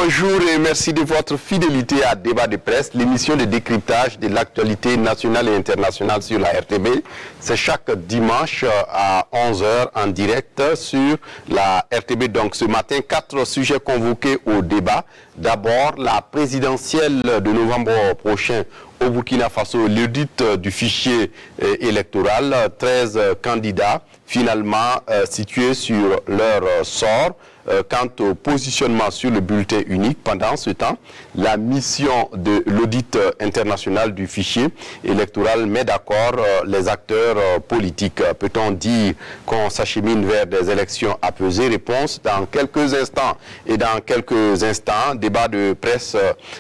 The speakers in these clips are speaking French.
Bonjour et merci de votre fidélité à Débat de presse, l'émission de décryptage de l'actualité nationale et internationale sur la RTB. C'est chaque dimanche à 11 h en direct sur la RTB. Donc ce matin, 4 sujets convoqués au débat. D'abord, la présidentielle de novembre prochain au Burkina Faso, l'audit du fichier électoral, 13 candidats finalement situés sur leur sort. Quant au positionnement sur le bulletin unique, pendant ce temps, la mission de l'audit international du fichier électoral met d'accord les acteurs politiques. Peut-on dire qu'on s'achemine vers des élections apaisées? Réponse dans quelques instants. Et dans quelques instants, débat de presse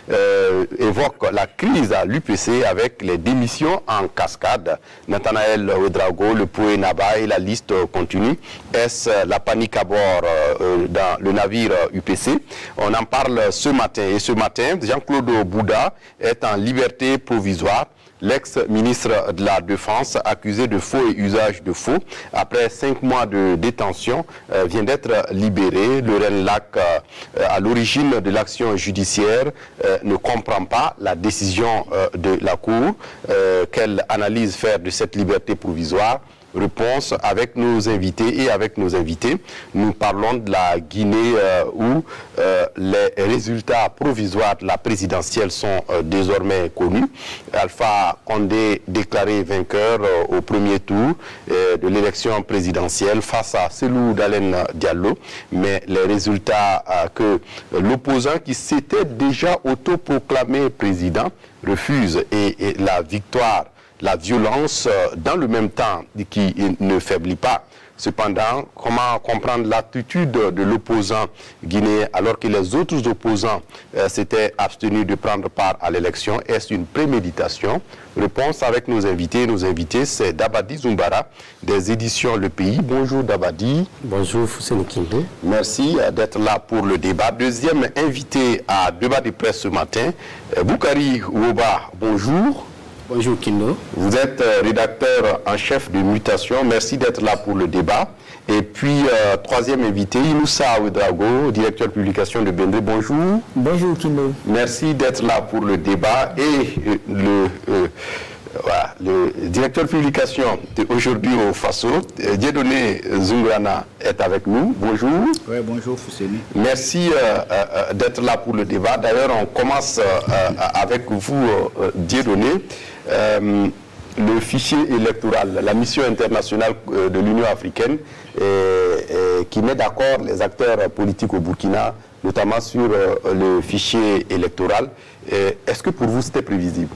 évoque la crise à l'UPC avec les démissions en cascade. Nathanaël Ouedraogo, le Poué Naba et la liste continue. Est-ce la panique à bord dans le navire UPC? On en parle ce matin. Et ce matin, Jean-Claude Bouda est en liberté provisoire. L'ex-ministre de la Défense, accusé de faux et usage de faux, après 5 mois de détention, vient d'être libéré. Lorraine Lac, à l'origine de l'action judiciaire, ne comprend pas la décision de la Cour. Quelle analyse faire de cette liberté provisoire? Réponse avec nos invités. Et avec nos invités, nous parlons de la Guinée où les résultats provisoires de la présidentielle sont désormais connus. Alpha Condé déclaré vainqueur au premier tour de l'élection présidentielle face à Cellou Dalein Diallo. Mais les résultats que l'opposant qui s'était déjà autoproclamé président refuse et la victoire, la violence dans le même temps qui ne faiblit pas. Cependant, comment comprendre l'attitude de l'opposant guinéen alors que les autres opposants s'étaient abstenus de prendre part à l'élection? Est-ce une préméditation? Réponse avec nos invités. Nos invités, c'est Dabadi Zumbara des éditions Le Pays. Bonjour Dabadi. Bonjour Fousseni Kindé. Merci d'être là pour le débat. Deuxième invité à Débat de presse ce matin, Boukari Ouoba. Bonjour. Bonjour Kindo. Vous êtes rédacteur en chef de Mutation. Merci d'être là pour le débat. Et puis, troisième invité, Inoussa Ouedraogo, directeur de publication de Bendé. Bonjour. Bonjour Kindo. Merci d'être là pour le débat. Et le directeur de publication d'aujourd'hui au Faso, Dieudonné Zungrana, est avec nous. Bonjour. Oui, bonjour Fousseni. Merci d'être là pour le débat. D'ailleurs, on commence avec vous, Dieudonné. Le fichier électoral, la mission internationale de l'Union africaine qui met d'accord les acteurs politiques au Burkina, notamment sur le fichier électoral. Est-ce que pour vous c'était prévisible?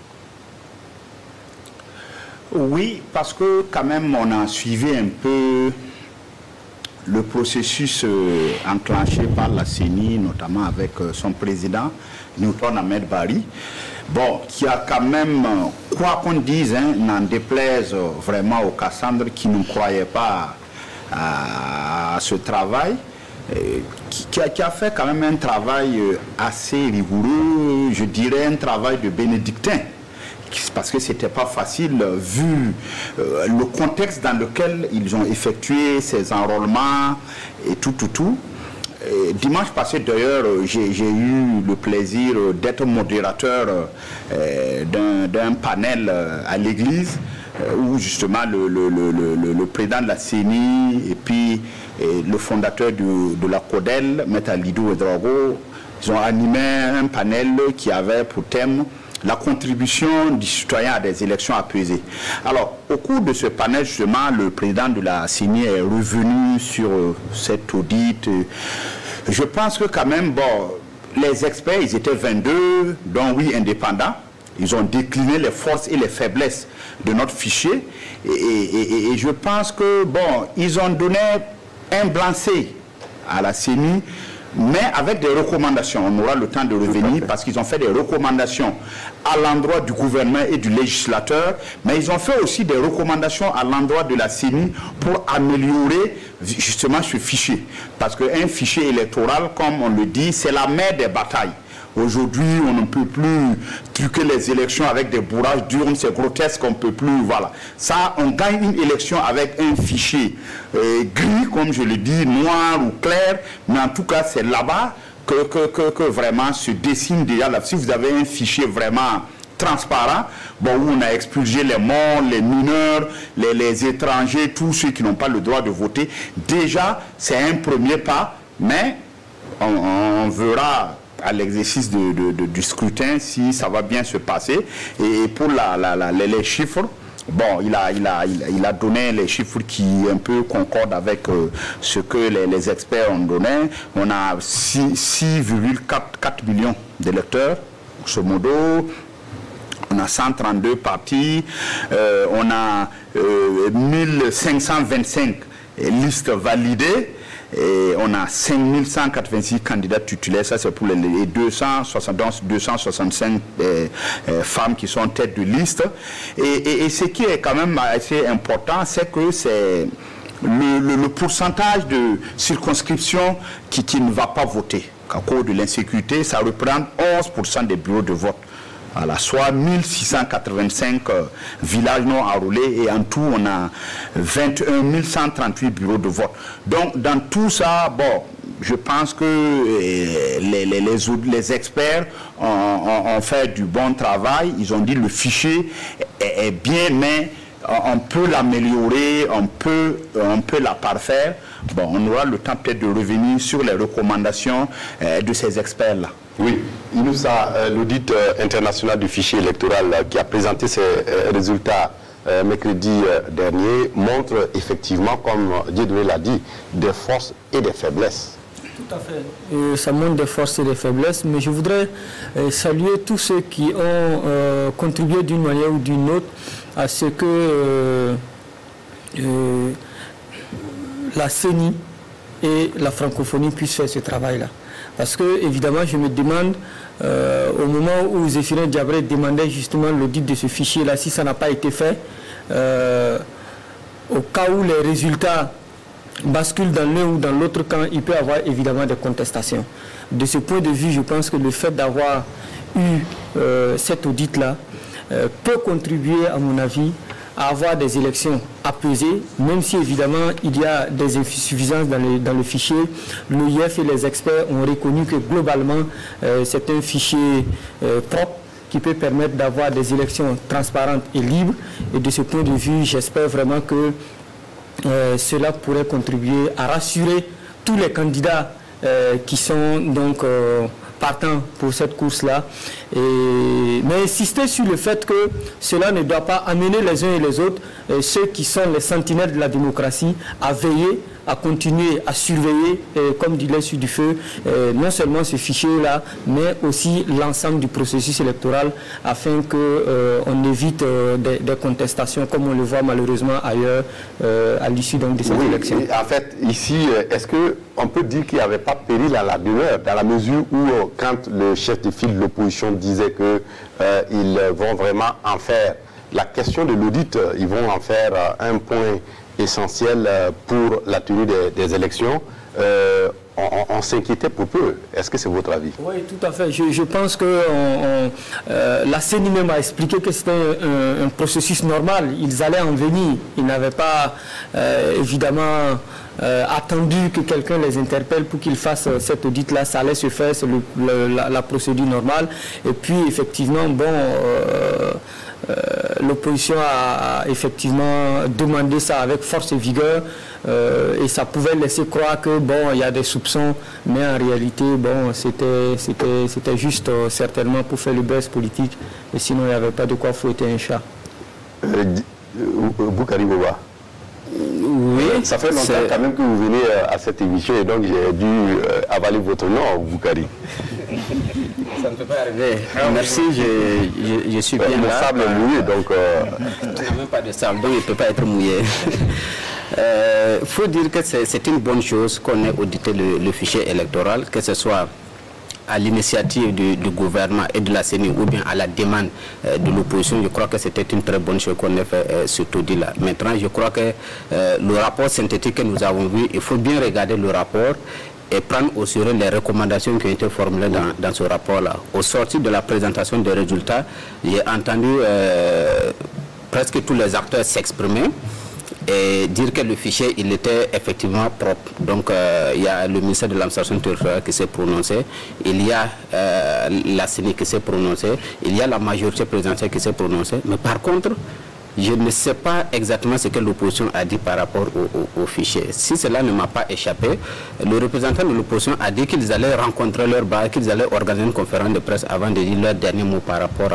Oui, parce que quand même on a suivi un peu le processus enclenché par la CENI, notamment avec son président, Newton Ahmed Bari. Bon, qui a quand même, quoi qu'on dise, n'en déplaise vraiment aux Cassandres qui ne croyaient pas à ce travail, qui a fait quand même un travail assez rigoureux, je dirais un travail de bénédictin, parce que c'était pas facile vu le contexte dans lequel ils ont effectué ces enrôlements et tout. Dimanche passé, d'ailleurs, j'ai eu le plaisir d'être modérateur d'un panel à l'église où justement le président de la CENI et puis le fondateur de la CODEL, M. Lidou Ouedraogo, ils ont animé un panel qui avait pour thème la contribution du citoyen à des élections apaisées. Alors, au cours de ce panel, justement, le président de la CENI est revenu sur cet audit. Je pense que quand même, bon, les experts, ils étaient 22, dont 8 indépendants. Ils ont décliné les forces et les faiblesses de notre fichier. Et je pense que, bon, ils ont donné un blanc-seing à la CENI, mais avec des recommandations. On aura le temps de revenir parce qu'ils ont fait des recommandations à l'endroit du gouvernement et du législateur, mais ils ont fait aussi des recommandations à l'endroit de la CENI pour améliorer justement ce fichier. Parce qu'un fichier électoral, comme on le dit, c'est la mère des batailles. Aujourd'hui, on ne peut plus truquer les élections avec des bourrages d'urnes, c'est grotesque, on ne peut plus, voilà. Ça, on gagne une élection avec un fichier gris, comme je le dis, noir ou clair, mais en tout cas, c'est là-bas que vraiment se dessine déjà là. Si vous avez un fichier vraiment transparent, bon, où on a expulsé les morts, les mineurs, les étrangers, tous ceux qui n'ont pas le droit de voter, déjà c'est un premier pas, mais on verra à l'exercice du scrutin si ça va bien se passer. Et pour les chiffres, bon, il a donné les chiffres qui un peu concordent avec ce que les experts ont donné. On a 6,4 millions d'électeurs, grosso modo. On a 132 partis, on a 1525 listes validées, et on a 5186 candidats titulaires, ça c'est pour les 265 femmes qui sont en tête de liste. Et ce qui est quand même assez important, c'est que c'est le pourcentage de circonscription qui ne va pas voter. À cause de l'insécurité, ça représente 11% des bureaux de vote. Voilà, soit 1685 villages non enrôlés, et en tout on a 21 138 bureaux de vote. Donc dans tout ça, bon, je pense que les experts ont fait du bon travail. Ils ont dit le fichier est bien, mais on peut l'améliorer, on peut la parfaire. Bon, on aura le temps peut-être de revenir sur les recommandations de ces experts-là. Oui, l'audit international du fichier électoral qui a présenté ses résultats mercredi dernier montre effectivement, comme Dieudonné l'a dit, des forces et des faiblesses. Tout à fait. Ça montre des forces et des faiblesses, mais je voudrais saluer tous ceux qui ont contribué d'une manière ou d'une autre à ce que la CENI et la francophonie puissent faire ce travail-là. Parce que, évidemment, je me demande, au moment où Zéphirin Diabré demandait justement l'audit de ce fichier-là, si ça n'a pas été fait, au cas où les résultats basculent dans l'un ou dans l'autre camp, il peut y avoir évidemment des contestations. De ce point de vue, je pense que le fait d'avoir eu cet audit-là peut contribuer, à mon avis, à avoir des élections apaisées, même si évidemment il y a des insuffisances dans le fichier. L'OIF et les experts ont reconnu que globalement c'est un fichier propre qui peut permettre d'avoir des élections transparentes et libres. Et de ce point de vue, j'espère vraiment que cela pourrait contribuer à rassurer tous les candidats qui sont donc partant pour cette course-là, mais insister sur le fait que cela ne doit pas amener les uns et les autres, ceux qui sont les sentinelles de la démocratie, à veiller, à continuer à surveiller, comme dit l'Institut du Feu, non seulement ce fichier-là, mais aussi l'ensemble du processus électoral, afin qu'on évite des contestations, comme on le voit malheureusement ailleurs, à l'issue de ces élections. En fait, ici, est-ce qu'on peut dire qu'il n'y avait pas péril à la demeure, dans la mesure où, quand le chef de file de l'opposition disait qu'ils vont vraiment en faire, la question de l'audit, ils vont en faire un point essentiel pour la tenue des élections, on s'inquiétait pour peu. Est-ce que c'est votre avis? Oui, tout à fait. Je pense que la CENI même a expliqué que c'était un processus normal. Ils allaient en venir. Ils n'avaient pas évidemment attendu que quelqu'un les interpelle pour qu'ils fassent cet audit-là. Ça allait se faire, c'est la procédure normale. Et puis, effectivement, bon... l'opposition a effectivement demandé ça avec force et vigueur, et ça pouvait laisser croire que bon, il y a des soupçons, mais en réalité bon, c'était juste certainement pour faire le buzz politique, et sinon il n'y avait pas de quoi fouetter un chat. Boukari Boba. Oui, ça fait longtemps quand même que vous venez à cette émission, et donc j'ai dû avaler votre nom, Boukari. Ça ne peut pas arriver. Merci, je suis bien là. Le sable est mouillé, donc... Il n'y a même pas de sable, donc il ne peut pas être mouillé. Il faut dire que c'est une bonne chose qu'on ait audité le fichier électoral, que ce soit à l'initiative du gouvernement et de la CENI ou bien à la demande de l'opposition. Je crois que c'était une très bonne chose qu'on ait fait cet audit-là. Maintenant, je crois que le rapport synthétique que nous avons vu, il faut bien regarder le rapport et prendre au sérieux les recommandations qui ont été formulées dans ce rapport-là. Au sortir de la présentation des résultats, j'ai entendu presque tous les acteurs s'exprimer. et dire que le fichier, il était effectivement propre. Donc, il y a le ministère de l'administration territoriale qui s'est prononcé, il y a la CENI qui s'est prononcé, il y a la majorité présidentielle qui s'est prononcée. Mais par contre, je ne sais pas exactement ce que l'opposition a dit par rapport au fichier. Si cela ne m'a pas échappé, le représentant de l'opposition a dit qu'ils allaient rencontrer leur base, qu'ils allaient organiser une conférence de presse avant de dire leur dernier mot par rapport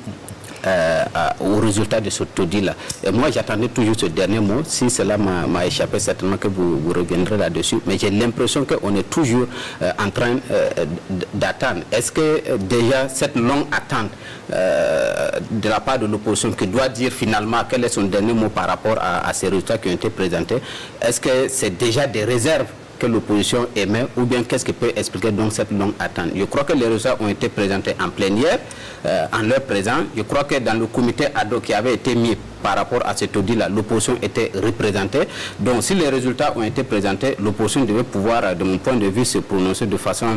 au résultat de ce taudis-là. Et moi, j'attendais toujours ce dernier mot. Si cela m'a échappé, certainement que vous reviendrez là-dessus. Mais j'ai l'impression qu'on est toujours en train d'attendre. Est-ce que déjà cette longue attente de la part de l'opposition qui doit dire finalement quel est son dernier mot par rapport à ces résultats qui ont été présentés, est-ce que c'est déjà des réserves que l'opposition émet, ou bien qu'est-ce qui peut expliquer donc cette longue attente? Je crois que les résultats ont été présentés en plénière, en leur présence. Je crois que dans le comité ad hoc qui avait été mis par rapport à cet audit-là, l'opposition était représentée. Donc si les résultats ont été présentés, l'opposition devait pouvoir, de mon point de vue, se prononcer de façon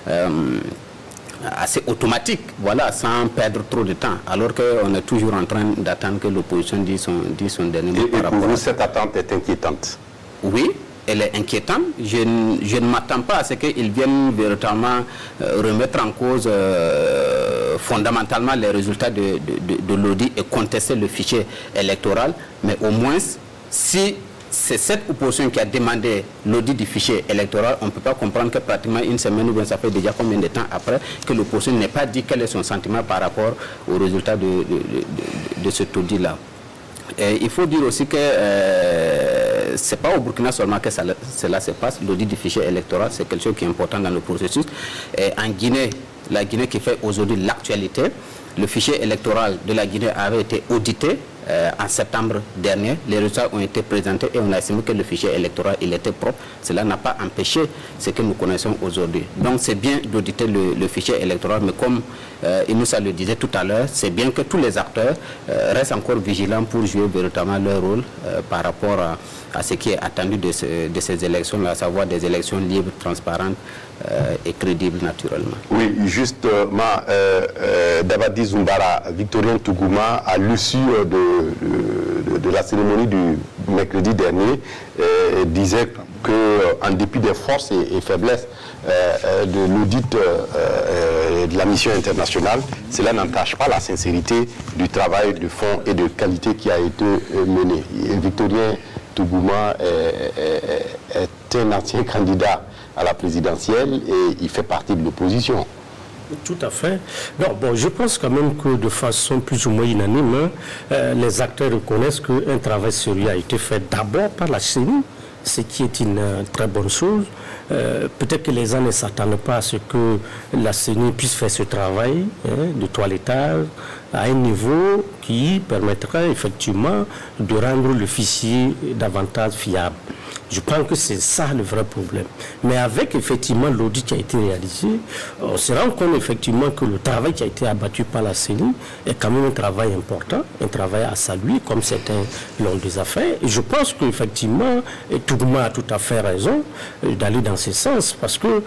assez automatique, voilà, sans perdre trop de temps, alors qu'on est toujours en train d'attendre que l'opposition dise son dernier mot. Et pour vous, cette attente est inquiétante? Oui. Elle est inquiétante. Je ne m'attends pas à ce qu'ils viennent véritablement remettre en cause fondamentalement les résultats de l'audit et contester le fichier électoral. Mais au moins, si c'est cette opposition qui a demandé l'audit du fichier électoral, on ne peut pas comprendre que pratiquement une semaine ou bien ça fait déjà combien de temps après que l'opposition n'ait pas dit quel est son sentiment par rapport aux résultats de cet audit-là. Il faut dire aussi que ce n'est pas au Burkina seulement que cela se passe. L'audit du fichier électoral, c'est quelque chose qui est important dans le processus. Et en Guinée, la Guinée qui fait aujourd'hui l'actualité, le fichier électoral de la Guinée avait été audité en septembre dernier. Les résultats ont été présentés et on a estimé que le fichier électoral il était propre. Cela n'a pas empêché ce que nous connaissons aujourd'hui. Donc c'est bien d'auditer le fichier électoral, mais comme Inoussa le disait tout à l'heure, c'est bien que tous les acteurs restent encore vigilants pour jouer véritablement leur rôle par rapport à ce qui est attendu de ces élections-là, à savoir des élections libres, transparentes et crédibles naturellement. Oui, justement, Dabadi Zoumbara, Victorien Tougouma, à l'issue de la cérémonie du mercredi dernier, disait qu'en dépit des forces et faiblesses de l'audit de la mission internationale, cela n'entache pas la sincérité du travail de fond et de qualité qui a été mené. Victorien Tougouma est un ancien candidat à la présidentielle et il fait partie de l'opposition. Tout à fait. Non, bon, je pense quand même que de façon plus ou moins unanime, les acteurs reconnaissent qu'un travail sérieux a été fait d'abord par la CENI, ce qui est une très bonne chose. Peut-être que les gens ne s'attendent pas à ce que la CENI puisse faire ce travail de toilettage à un niveau qui permettrait effectivement de rendre le fichier davantage fiable. Je pense que c'est ça le vrai problème. Mais avec effectivement l'audit qui a été réalisé, on se rend compte effectivement que le travail qui a été abattu par la CENI est quand même un travail important, un travail à saluer, comme certains l'ont déjà fait. Et je pense qu'effectivement, Tougouma a tout à fait raison d'aller dans ce sens, parce que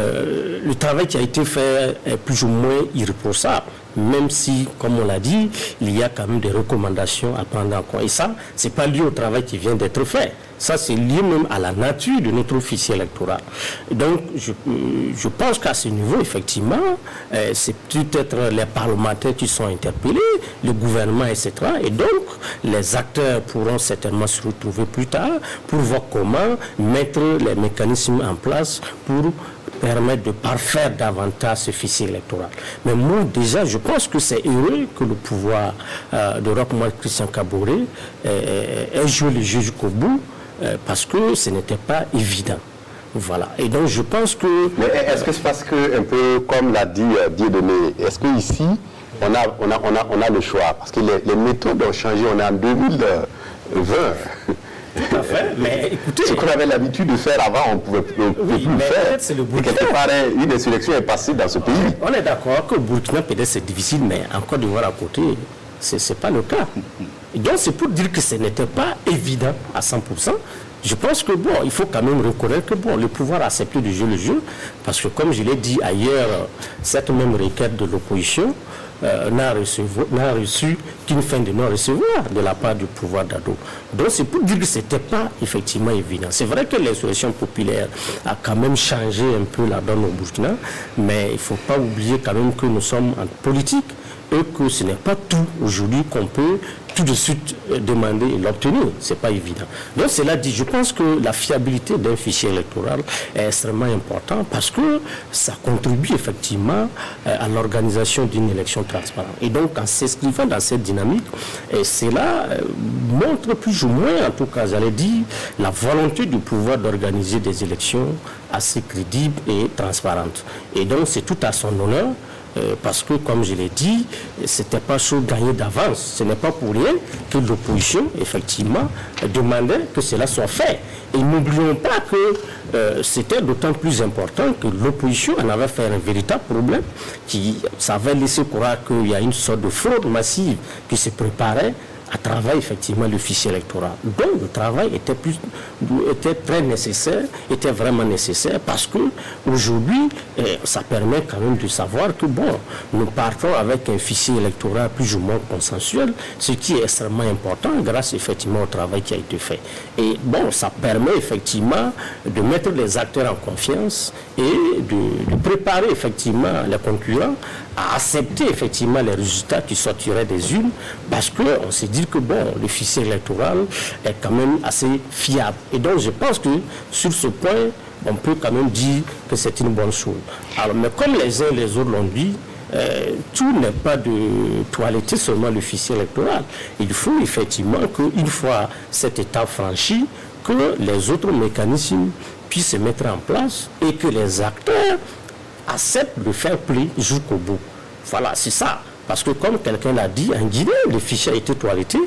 le travail qui a été fait est plus ou moins irréprochable. Même si, comme on l'a dit, il y a quand même des recommandations à prendre en compte. Et ça, ce n'est pas lié au travail qui vient d'être fait. Ça, c'est lié même à la nature de notre fichier électoral. Donc, je pense qu'à ce niveau, effectivement, c'est peut-être les parlementaires qui sont interpellés, le gouvernement, etc. Et donc, les acteurs pourront certainement se retrouver plus tard pour voir comment mettre les mécanismes en place pour permettre de parfaire davantage ce fichier électoral. Mais moi, déjà, je pense que c'est heureux que le pouvoir de Roch-Marc Christian Kaboré ait joué le jeu jusqu'au bout, parce que ce n'était pas évident. Voilà. Et donc, je pense que... Mais est-ce que c'est parce que, un peu comme l'a dit Dieudonné, est-ce qu'ici, on a le choix? Parce que les méthodes ont changé, on est en 2020. Tout à fait, mais écoutez... Ce qu'on avait l'habitude de faire avant, on ne pouvait plus le faire. C'est le Burkina. Quelque part, une insurrection est passée dans ce pays. On est d'accord que le Burkina, peut-être c'est difficile, mais encore de voir à côté, ce n'est pas le cas. Et donc c'est pour dire que ce n'était pas évident à 100%. Je pense que bon, il faut quand même reconnaître que bon, le pouvoir a accepté de jouer le jeu, parce que comme je l'ai dit ailleurs, cette même requête de l'opposition n'a reçu qu'une fin de non-recevoir de la part du pouvoir d'Ado. Donc c'est pour dire que ce n'était pas effectivement évident. C'est vrai que l'insurrection populaire a quand même changé un peu la donne au Burkina, mais il ne faut pas oublier quand même que nous sommes en politique et que ce n'est pas tout aujourd'hui qu'on peut tout de suite demander et l'obtenir. Ce n'est pas évident. Donc cela dit, je pense que la fiabilité d'un fichier électoral est extrêmement importante parce que ça contribue effectivement à l'organisation d'une élection transparente. Et donc en s'inscrivant dans cette dynamique, cela montre plus ou moins, en tout cas j'allais dire, la volonté du pouvoir d'organiser des élections assez crédibles et transparentes. Et donc c'est tout à son honneur. Parce que, comme je l'ai dit, ce n'était pas chose gagnée d'avance. Ce n'est pas pour rien que l'opposition, effectivement, demandait que cela soit fait. Et n'oublions pas que c'était d'autant plus important que l'opposition en avait fait un véritable problème, ça avait laissé croire qu'il y a une sorte de fraude massive qui se préparait à travers effectivement le fichier électoral. Donc le travail était très nécessaire, était vraiment nécessaire parce que aujourd'hui, ça permet quand même de savoir que bon, nous partons avec un fichier électoral plus ou moins consensuel, ce qui est extrêmement important grâce effectivement au travail qui a été fait. Et bon, ça permet effectivement de mettre les acteurs en confiance et de préparer effectivement les concurrents à accepter effectivement les résultats qui sortiraient des urnes parce qu'on s'est dit que bon, le fichier électoral est quand même assez fiable. Et donc je pense que sur ce point, on peut quand même dire que c'est une bonne chose. Alors, mais comme les uns et les autres l'ont dit, tout n'est pas de toiletter seulement le fichier électoral. Il faut effectivement qu'une fois cette étape franchie, que les autres mécanismes puissent se mettre en place et que les acteurs acceptent de faire play jusqu'au bout. Voilà, c'est ça. Parce que comme quelqu'un l'a dit, en Guinée, le fichier a été toiletté.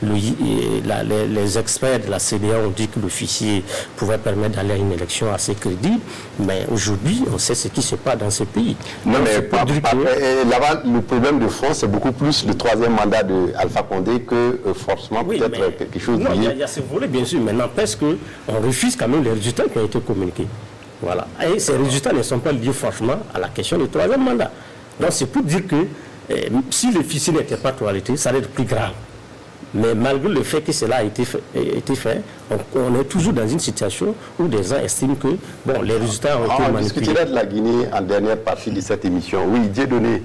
Les experts de la CDA ont dit que le fichier pouvait permettre d'aller à une élection assez crédible. Mais aujourd'hui, on sait ce qui se passe dans ce pays. Non, mais là-bas, le problème de fond, c'est beaucoup plus le troisième mandat d'Alpha Condé que forcément peut-être quelque chose non, lié. Il y a ce volet, bien sûr, mais n'empêche qu'on refuse quand même les résultats qui ont été communiqués. Voilà. Et ces résultats ne sont pas liés forcément à la question du troisième mandat. Donc c'est pour dire que si le fichier n'était pas toiletté, ça allait être plus grave. Mais malgré le fait que cela a été fait, on est toujours dans une situation où des gens estiment que bon, les résultats ont été manipulés. On discutera de la Guinée en dernière partie de cette émission. Oui, Dieudonné,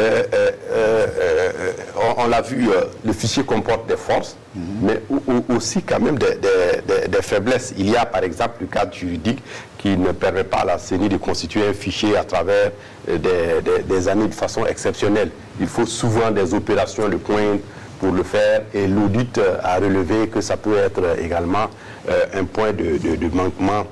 on l'a vu, le fichier comporte des forces, mais aussi quand même des faiblesses. Il y a par exemple le cadre juridique qui ne permet pas à la CENI de constituer un fichier à travers des années de façon exceptionnelle. Il faut souvent des opérations de pointe pour le faire, et l'audit a relevé que ça peut être également un point de manquement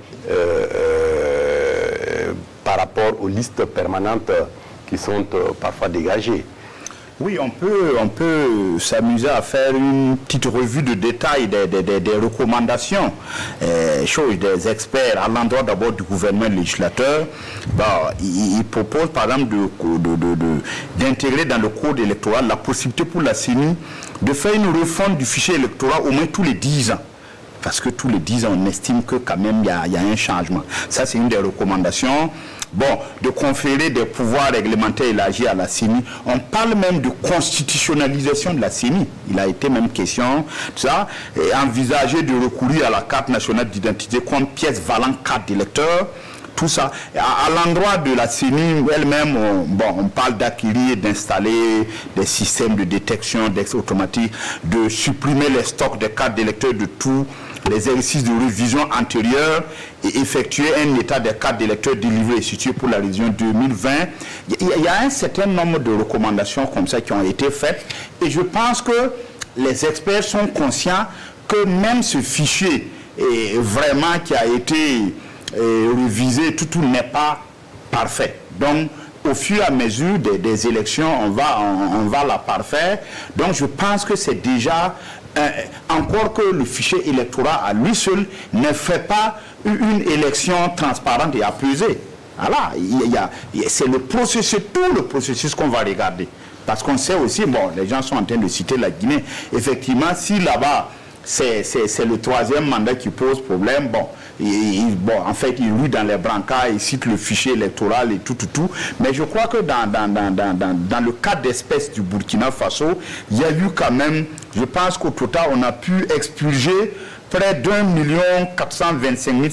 par rapport aux listes permanentes qui sont parfois dégagées. Oui, on peut s'amuser à faire une petite revue de détail des recommandations des experts à l'endroit d'abord du gouvernement législateur. Bon, il propose par exemple d'intégrer dans le code électoral la possibilité pour la CENI de faire une refonte du fichier électoral au moins tous les 10 ans. Parce que tous les 10 ans, on estime que quand même il y a un changement. Ça, c'est une des recommandations. Bon, de conférer des pouvoirs réglementaires élargis à la CENI. On parle même de constitutionnalisation de la CENI. Il a été même question de ça. Et envisager de recourir à la carte nationale d'identité comme pièce valant carte d'électeur. Tout ça. À l'endroit de la CENI elle-même, on parle d'acquérir et d'installer des systèmes de détection d'accès automatique, de supprimer les stocks de cartes d'électeurs de tous les exercices de révision antérieure et effectuer un état des cartes d'électeurs délivrés et situés pour la révision 2020. Il y a un certain nombre de recommandations comme ça qui ont été faites et je pense que les experts sont conscients que même ce fichier vraiment qui a été révisé, tout n'est pas parfait. Donc, au fur et à mesure des élections, on va la parfaire. Donc, je pense que c'est déjà, encore que le fichier électoral à lui seul ne fait pas une élection transparente et apaisée. Voilà, c'est le processus, tout le processus qu'on va regarder. Parce qu'on sait aussi, bon, les gens sont en train de citer la Guinée. Effectivement, si là-bas, c'est le troisième mandat qui pose problème. Bon, en fait, il loue dans les brancards, il cite le fichier électoral et tout. Mais je crois que dans le cas d'espèce du Burkina Faso, il y a eu quand même, je pense qu'au total, on a pu expulser près d'1 425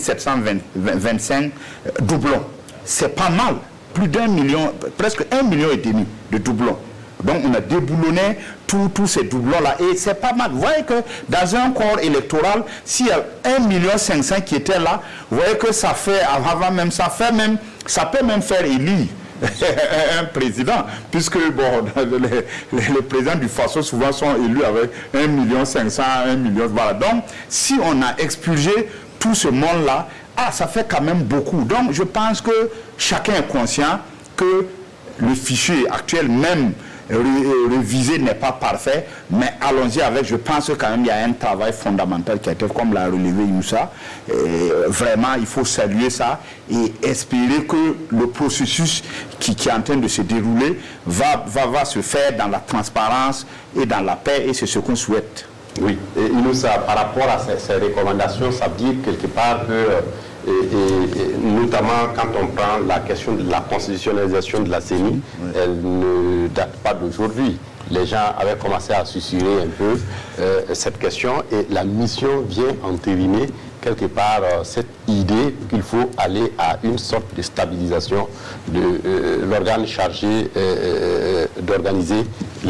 725 doublons. C'est pas mal. Plus d'1 million, presque 1,5 million de doublons. Donc on a déboulonné tous ces doublons-là. Et c'est pas mal. Vous voyez que dans un corps électoral, s'il y a 1,5 million qui étaient là, vous voyez que ça fait, avant même, ça peut même faire élire un président. Puisque bon, les présidents du Faso souvent sont élus avec 1,5 million, 1 million. Voilà. Donc si on a expulsé tout ce monde-là, ça fait quand même beaucoup. Donc je pense que chacun est conscient que le fichier actuel, même révisé, n'est pas parfait, mais allons-y avec. Je pense que quand même il y a un travail fondamental qui a été, comme l'a relevé Youssa. Vraiment, il faut saluer ça et espérer que le processus qui est en train de se dérouler va se faire dans la transparence et dans la paix, et c'est ce qu'on souhaite. Oui, et Youssa, par rapport à ces recommandations, ça veut dire quelque part que notamment quand on prend la question de la constitutionnalisation de la CENI, elle ne date pas d'aujourd'hui. Les gens avaient commencé à susurrer un peu cette question, et la mission vient entériner quelque part cette idée qu'il faut aller à une sorte de stabilisation de l'organe chargé d'organiser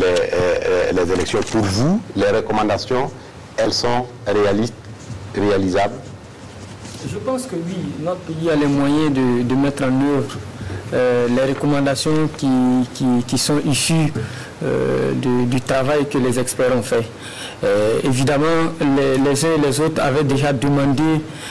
les élections. Pour vous, les recommandations, elles sont réalisables? Je pense que oui, notre pays a les moyens de mettre en œuvre les recommandations qui sont issues du travail que les experts ont fait. Évidemment, les uns et les autres avaient déjà demandé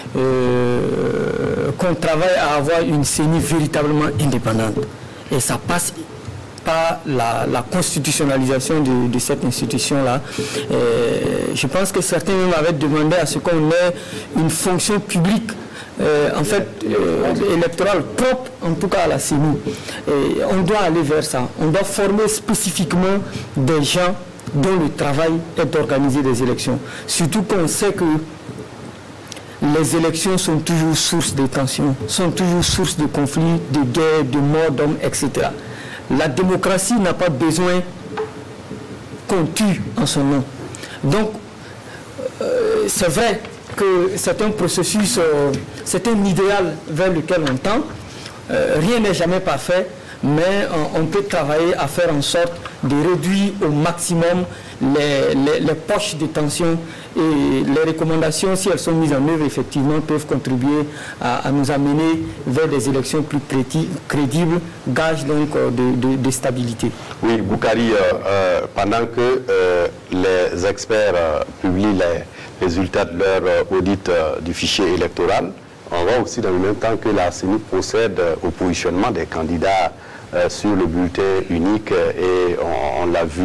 qu'on travaille à avoir une CENI véritablement indépendante. Et ça passe par la constitutionnalisation de cette institution-là. Je pense que certains même avaient demandé à ce qu'on ait une fonction publique électorale propre, en tout cas à la CENI. Et on doit aller vers ça. On doit former spécifiquement des gens dont le travail est d'organiser des élections. Surtout qu'on sait que les élections sont toujours source de tensions, sont toujours source de conflits, de guerres, de morts d'hommes, etc. La démocratie n'a pas besoin qu'on tue en son nom. Donc, c'est vrai que c'est un processus, c'est un idéal vers lequel on tend. Rien n'est jamais parfait, mais on peut travailler à faire en sorte de réduire au maximum les poches de tension, et les recommandations, si elles sont mises en œuvre, effectivement, peuvent contribuer à nous amener vers des élections plus crédibles, gage donc de stabilité. Oui, Boukari, pendant que les experts publient les résultats de leur audit du fichier électoral, on voit aussi dans le même temps que la CENI procède au positionnement des candidats sur le bulletin unique, et on l'a vu,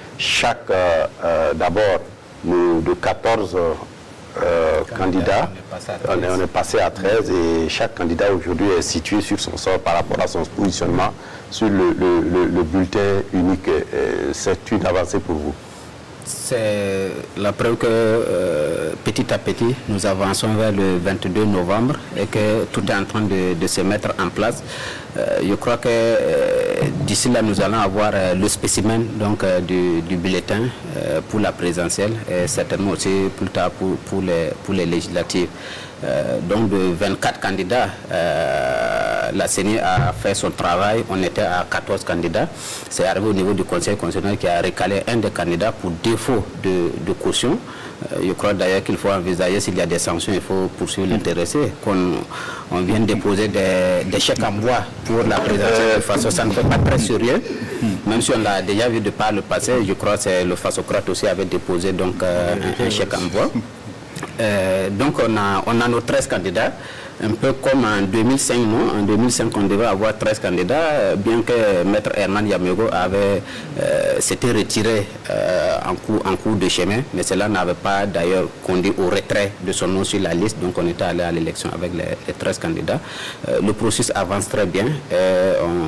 d'abord, de 14 candidats, on est passé à 13, et chaque candidat aujourd'hui est situé sur son sort par rapport à son positionnement sur le bulletin unique. C'est une avancée pour vous? C'est la preuve que petit à petit, nous avançons vers le 22 novembre et que tout est en train de se mettre en place. Je crois que d'ici là, nous allons avoir le spécimen donc, du bulletin pour la présidentielle, et certainement aussi plus tard pour les législatives. Donc de 24 candidats, la CENI a fait son travail, on était à 14 candidats. C'est arrivé au niveau du Conseil constitutionnel qui a recalé un des candidats pour défaut de caution. Je crois d'ailleurs qu'il faut envisager, s'il y a des sanctions, il faut poursuivre l'intéressé. On vient déposer des chèques en bois pour la présidentielle de façon, ça ne fait pas très sérieux. Même si on l'a déjà vu de par le passé, je crois que le Fasocrate aussi avait déposé donc, un chèque en bois. Donc on a nos 13 candidats, un peu comme en 2005, non? En 2005, on devait avoir 13 candidats, bien que Maître Herman Yamego s'était retiré en cours de chemin, mais cela n'avait pas d'ailleurs conduit au retrait de son nom sur la liste, donc on était allé à l'élection avec les 13 candidats. Le processus avance très bien,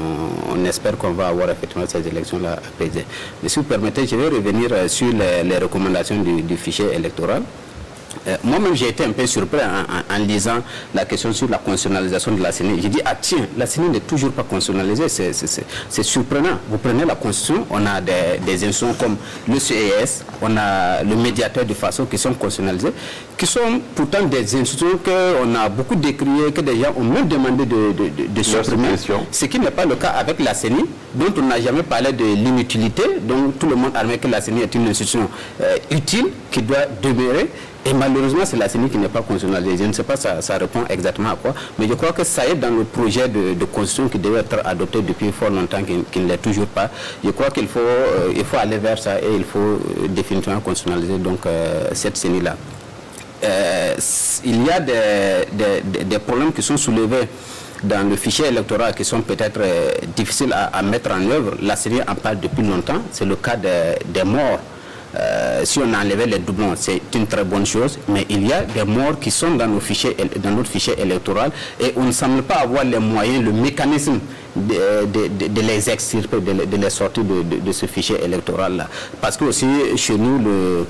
on espère qu'on va avoir effectivement ces élections-là apaisées. Mais si vous permettez, je vais revenir sur les recommandations du fichier électoral. Moi-même, j'ai été un peu surpris en lisant la question sur la constitutionnalisation de la CENI. J'ai dit, ah tiens, la CENI n'est toujours pas constitutionnalisée, c'est surprenant. Vous prenez la Constitution, on a des institutions comme le CES, on a le médiateur de façon qui sont constitutionnalisés, qui sont pourtant des institutions qu'on a beaucoup décriées, que des gens ont même demandé de supprimer. Ce qui n'est pas le cas avec la CENI, dont on n'a jamais parlé de l'inutilité, donc tout le monde admet que la CENI est une institution utile, qui doit demeurer. Et malheureusement, c'est la CENI qui n'est pas constitutionnalisée. Je ne sais pas ça répond exactement à quoi, mais je crois que ça est dans le projet de constitution qui devait être adopté depuis fort longtemps, qui ne l'est toujours pas. Je crois qu'il faut, aller vers ça et il faut définitivement constitutionnaliser donc, cette CENI-là. Il y a des problèmes qui sont soulevés dans le fichier électoral qui sont peut-être difficiles à mettre en œuvre. La CENI en parle depuis longtemps. C'est le cas des morts. Si on enlevait les doublons, c'est une très bonne chose, mais il y a des morts qui sont dans notre fichier électoral et on ne semble pas avoir les moyens, le mécanisme de les extirper, de les sortir de ce fichier électoral-là. Parce que aussi, chez nous,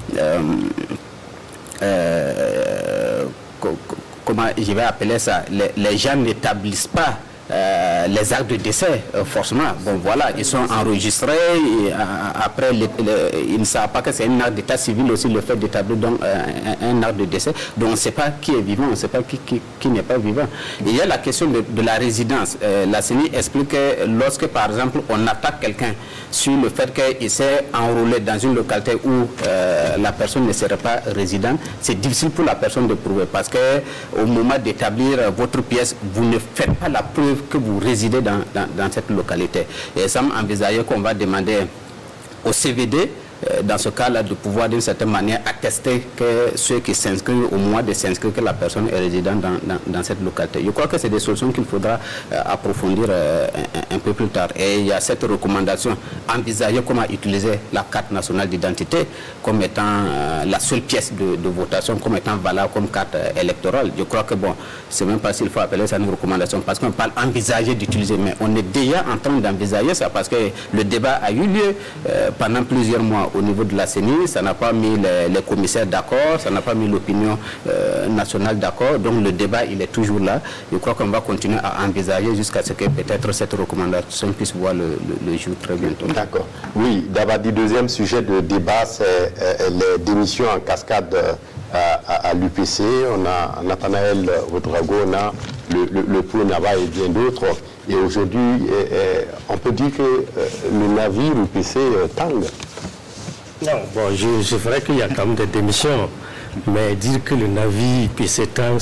comment je vais appeler ça, les gens n'établissent pas les actes de décès, forcément. Bon, voilà, ils sont enregistrés. Et, après, ils ne savent pas que c'est un acte d'état civil aussi, le fait d'établir donc un acte de décès. Donc, on ne sait pas qui est vivant, on ne sait pas qui n'est pas vivant. Il y a la question de la résidence. La CENI explique que lorsque, par exemple, on attaque quelqu'un sur le fait qu'il s'est enrôlé dans une localité où la personne ne serait pas résidente, c'est difficile pour la personne de prouver parce qu'au moment d'établir votre pièce, vous ne faites pas la preuve que vous résidez dans cette localité. Et ça m'envisageait qu'on va demander au CVD, dans ce cas-là, de pouvoir d'une certaine manière attester que ceux qui s'inscrivent, au moment de s'inscrire, que la personne est résidente dans cette localité. Je crois que c'est des solutions qu'il faudra approfondir un peu plus tard. Et il y a cette recommandation, envisager comment utiliser la carte nationale d'identité comme étant la seule pièce de votation, comme étant valable comme carte électorale. Je crois que bon, c'est même pas s'il faut appeler ça une recommandation, parce qu'on parle envisager d'utiliser, mais on est déjà en train d'envisager ça, parce que le débat a eu lieu pendant plusieurs mois au niveau de la CENI, ça n'a pas mis les commissaires d'accord, ça n'a pas mis l'opinion nationale d'accord, donc le débat il est toujours là. Je crois qu'on va continuer à envisager jusqu'à ce que peut-être cette recommandation puisse voir le jour très bientôt. D'accord. Oui, d'abord, le deuxième sujet de débat, c'est les démissions en cascade à l'UPC. On a Nathanaël Ouedraogo, on a le Pou Nava et bien d'autres. Et aujourd'hui, on peut dire que le navire UPC tangue. Non, bon, je ferais qu'il y a quand même des démissions, mais dire que le navire UPC tangue,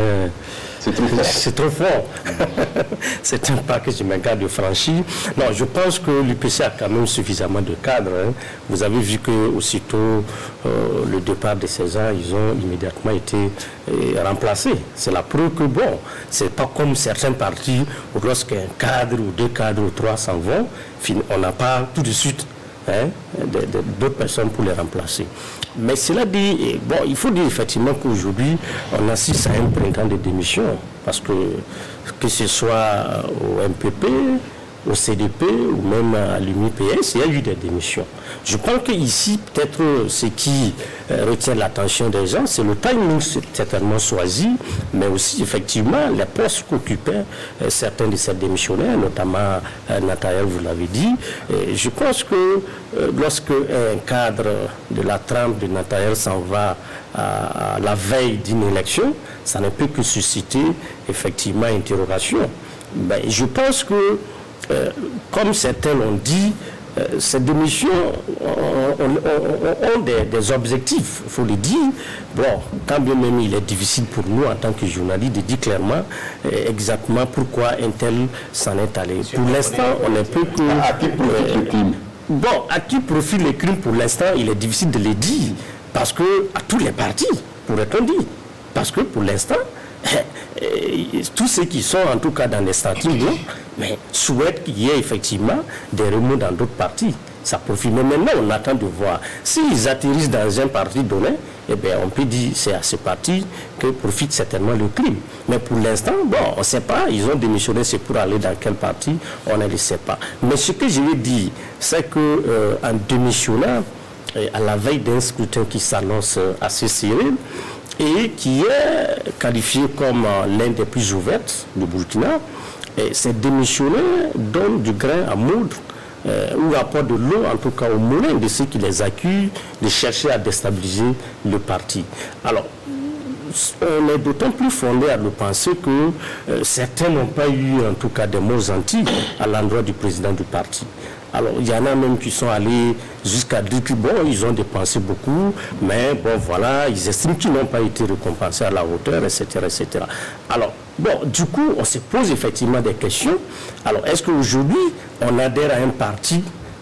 c'est trop fort. C'est un pas que je me garde de franchir. Non, je pense que l'UPC a quand même suffisamment de cadres. Hein. Vous avez vu que aussitôt le départ de César, ils ont immédiatement été remplacés. C'est la preuve que bon, c'est pas comme certains partis où lorsqu'un cadre ou deux cadres ou trois s'en vont, on n'a pas tout de suite d'autres personnes pour les remplacer. Mais cela dit, bon, il faut dire effectivement qu'aujourd'hui, on assiste à un printemps de démission, parce que ce soit au MPP, au CDP ou même à l'UMIPS, il y a eu des démissions. Je pense qu'ici, peut-être ce qui retient l'attention des gens, c'est le timing certainement choisi, mais aussi effectivement les postes qu'occupaient certains de ces démissionnaires, notamment Nathanaël, vous l'avez dit. Et je pense que lorsque un cadre de la trempe de Nathanaël s'en va à la veille d'une élection, ça ne peut que susciter effectivement interrogation. Ben, je pense que comme certains l'ont dit, ces démissions ont des objectifs, il faut le dire. Bon, quand bien même il est difficile pour nous en tant que journalistes de dire clairement exactement pourquoi un tel s'en est allé. Pour l'instant, on ne peut que... À qui profite le crime? Bon, à qui profite le crime pour l'instant, il est difficile de le dire. Parce que, à tous les partis, pourrait-on dire. Parce que pour l'instant, tous ceux qui sont en tout cas dans les statuts mais souhaitent qu'il y ait effectivement des remous dans d'autres partis. ça profite. Mais maintenant, on attend de voir. S'ils atterrissent dans un parti donné, eh bien, on peut dire que c'est à ce parti que profite certainement le crime. Mais pour l'instant, bon, on ne sait pas. Ils ont démissionné, c'est pour aller dans quel parti, on ne le sait pas. Mais ce que je veux dire, c'est qu'en démissionnant, à la veille d'un scrutin qui s'annonce assez serré, et qui est qualifié comme l'un des plus ouverts du Burkina, ces démissionnaires donnent du grain à moudre ou apportent de l'eau, en tout cas au moulin de ceux qui les accusent de chercher à déstabiliser le parti. Alors, on est d'autant plus fondé à le penser que certains n'ont pas eu en tout cas des mots gentils à l'endroit du président du parti. Alors, il y en a même qui sont allés jusqu'à dire que, bon, ils ont dépensé beaucoup, mais bon, voilà, ils estiment qu'ils n'ont pas été récompensés à la hauteur, etc., etc. Alors, bon, du coup, on se pose effectivement des questions. Alors, est-ce qu'aujourd'hui, on adhère à un parti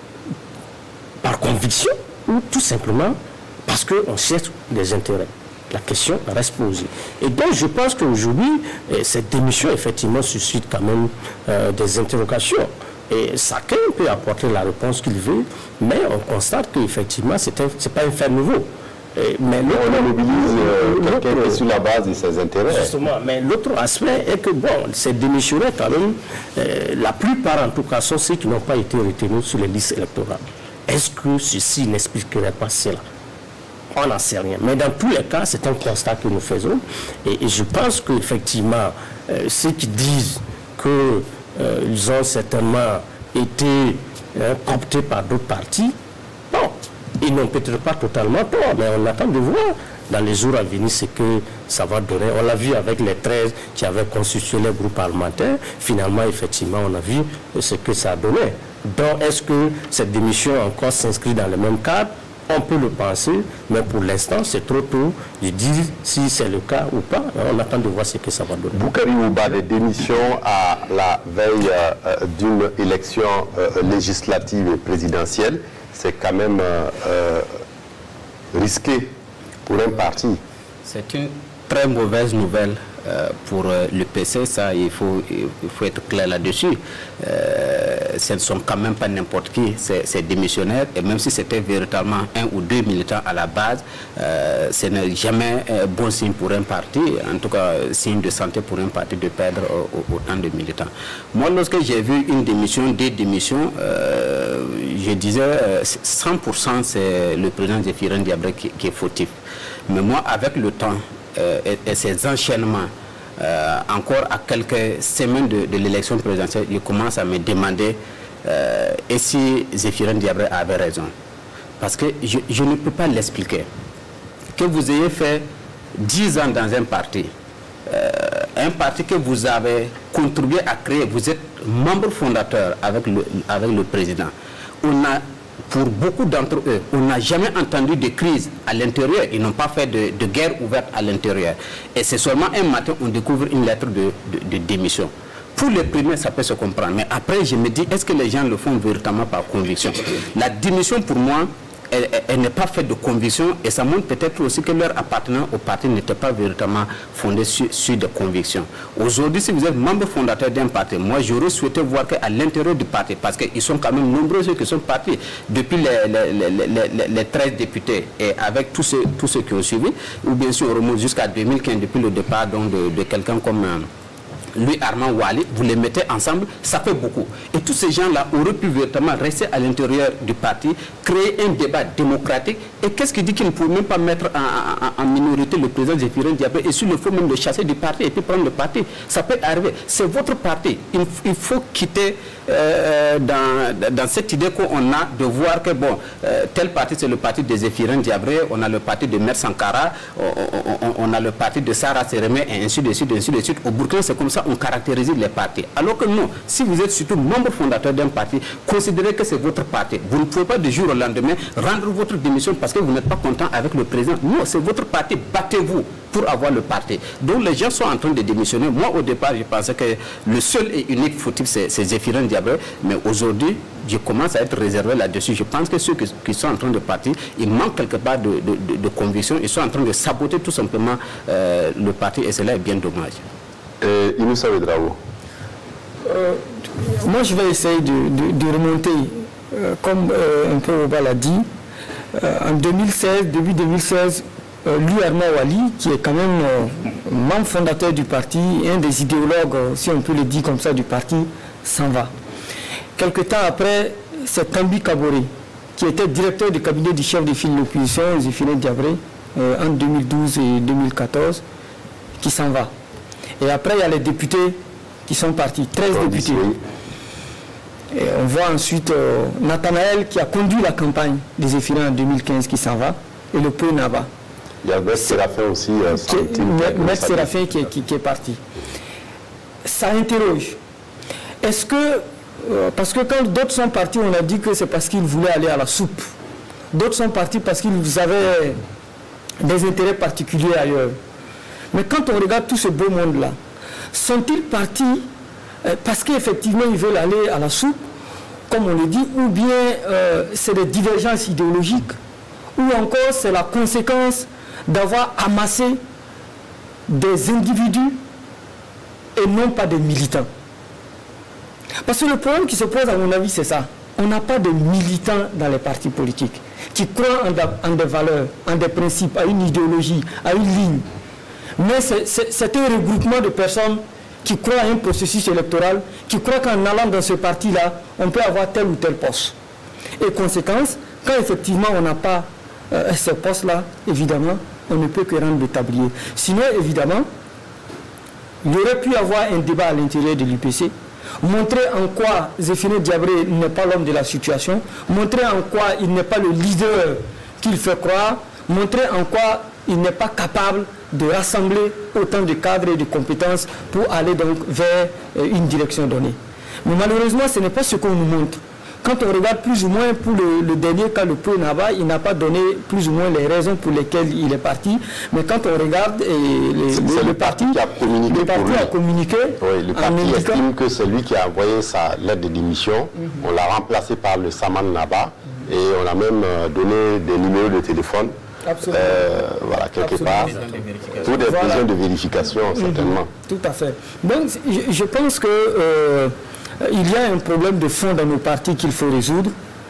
par conviction ou tout simplement parce qu'on cherche des intérêts? La question reste posée. Et donc, je pense qu'aujourd'hui, cette démission, effectivement, suscite quand même des interrogations. Et chacun peut apporter la réponse qu'il veut, mais on constate qu'effectivement, ce n'est pas un fait nouveau. Mais on mobilise quelqu'un sur la base de ses intérêts. Justement, mais l'autre aspect est que, bon, ces démissionnaires, quand même, la plupart, en tout cas, sont ceux qui n'ont pas été retenus sur les listes électorales. Est-ce que ceci n'expliquerait pas cela? On n'en sait rien. Mais dans tous les cas, c'est un constat que nous faisons. Et je pense qu'effectivement, ceux qui disent que ils ont certainement été cooptés par d'autres partis. Bon, ils n'ont peut-être pas totalement tort, mais on attend de voir dans les jours à venir ce que ça va donner. On l'a vu avec les 13 qui avaient constitué les groupes parlementaires. Finalement, effectivement, on a vu ce que ça a donné. Donc, est-ce que cette démission encore s'inscrit dans le même cadre? On peut le penser, mais pour l'instant, c'est trop tôt de dire si c'est le cas ou pas. On attend de voir ce que ça va donner. Boukari Ouba, des démissions à la veille d'une élection législative et présidentielle, c'est quand même risqué pour un parti. C'est une très mauvaise nouvelle pour le PC, ça il faut être clair là-dessus. Ce ne sont quand même pas n'importe qui, ces démissionnaires, et même si c'était véritablement un ou deux militants à la base, ce n'est jamais bon signe pour un parti, en tout cas signe de santé pour un parti de perdre autant de militants. Moi, lorsque j'ai vu une démission, des démissions, je disais 100% c'est le président Zéphirin Diabré qui est fautif. Mais moi, avec le temps, et ces enchaînements, encore à quelques semaines de l'élection présidentielle, je commence à me demander et si Zéphirin Diabré avait raison. Parce que je ne peux pas l'expliquer. Que vous ayez fait 10 ans dans un parti que vous avez contribué à créer, vous êtes membre fondateur avec le président. Pour beaucoup d'entre eux, on n'a jamais entendu de crise à l'intérieur. Ils n'ont pas fait de guerre ouverte à l'intérieur. Et c'est seulement un matin on découvre une lettre de démission. Pour les premiers, ça peut se comprendre. Mais après, je me dis, est-ce que les gens le font véritablement par conviction? La démission, pour moi, elle n'est pas faite de conviction, et ça montre peut-être aussi que leur appartenance au parti n'était pas véritablement fondé sur des convictions. Aujourd'hui, si vous êtes membre fondateur d'un parti, moi j'aurais souhaité voir qu'à l'intérieur du parti, parce qu'ils sont quand même nombreux ceux qui sont partis, depuis les 13 députés, et avec tous ceux qui ont suivi, ou bien sûr on remonte jusqu'à 2015, depuis le départ de quelqu'un comme lui, Armand Wali, vous les mettez ensemble, ça fait beaucoup. Et tous ces gens-là auraient pu véritablement rester à l'intérieur du parti, créer un débat démocratique. Et qu'est-ce qui dit qu'il ne faut même pas mettre en minorité le président Zéphirin Diabré, et s'il le faut même le chasser du parti et puis prendre le parti? Ça peut arriver. C'est votre parti. Il faut quitter dans cette idée qu'on a de voir que, bon, tel parti, c'est le parti de Zéphirin Diabré, on a le parti de Mère Sankara, on a le parti de Sarah Sérémé, et ainsi de suite, ainsi de suite. Au Burkina, c'est comme ça on caractérise les partis. Alors que non, si vous êtes surtout membre fondateur d'un parti, considérez que c'est votre parti. Vous ne pouvez pas du jour au lendemain rendre votre démission parce que vous n'êtes pas content avec le président. Non, c'est votre parti. Battez-vous pour avoir le parti. Donc les gens sont en train de démissionner. Moi, au départ, je pensais que le seul et unique fautif, c'est Zéphirin Diabré. Mais aujourd'hui, je commence à être réservé là-dessus. Je pense que ceux qui sont en train de partir, ils manquent quelque part de conviction. Ils sont en train de saboter tout simplement le parti, et cela est bien dommage. Inoussa Ouedraogo. Moi, je vais essayer de remonter comme un peu Oba l'a dit, en 2016, début 2016, lui, Arma Wali, qui est quand même membre fondateur du parti, un des idéologues, si on peut le dire comme ça, du parti, s'en va. Quelque temps après, c'est Kambi Kabore, qui était directeur du cabinet du chef de file de l'opposition, Zéphirine Diabré, en 2012 et 2014, qui s'en va. Et après, il y a les députés qui sont partis, 13 députés. Et on voit ensuite Nathanaël, qui a conduit la campagne des Zéphirins en 2015, qui s'en va, et le Peu Naba. Il y a Maître Séraphin aussi. Maître Séraphin qui est parti. Ça interroge. Est-ce que, parce que quand d'autres sont partis, on a dit que c'est parce qu'ils voulaient aller à la soupe. D'autres sont partis parce qu'ils avaient des intérêts particuliers ailleurs. Mais quand on regarde tout ce beau monde-là, sont-ils partis parce qu'effectivement ils veulent aller à la soupe, comme on le dit, ou bien c'est des divergences idéologiques, ou encore c'est la conséquence d'avoir amassé des individus et non pas des militants. Parce que le problème qui se pose, à mon avis, c'est ça. On n'a pas de militants dans les partis politiques qui croient en des valeurs, en des principes, à une idéologie, à une ligne. Mais c'est un regroupement de personnes qui croient à un processus électoral, qui croient qu'en allant dans ce parti-là, on peut avoir tel ou tel poste. Et conséquence, quand effectivement on n'a pas ces postes-là, évidemment, on ne peut que rendre le tablier. Sinon, évidemment, il y aurait pu avoir un débat à l'intérieur de l'UPC, montrer en quoi Zéphirine Diabré n'est pas l'homme de la situation, montrer en quoi il n'est pas le leader qu'il fait croire, montrer en quoi il n'est pas capable de rassembler autant de cadres et de compétences pour aller donc vers une direction donnée. Mais malheureusement, ce n'est pas ce qu'on nous montre. Quand on regarde plus ou moins pour le dernier cas, le Peu Naba, il n'a pas donné plus ou moins les raisons pour lesquelles il est parti. Mais quand on regarde le parti qui a communiqué, oui, le parti estime que c'est lui qui a envoyé sa lettre de démission. On l'a remplacé par le Saman Naba et on a même donné des numéros de téléphone. Voilà, quelque part, pour des besoins de vérification, certainement. Tout à fait. Donc, je pense que il y a un problème de fond dans nos partis qu'il faut résoudre.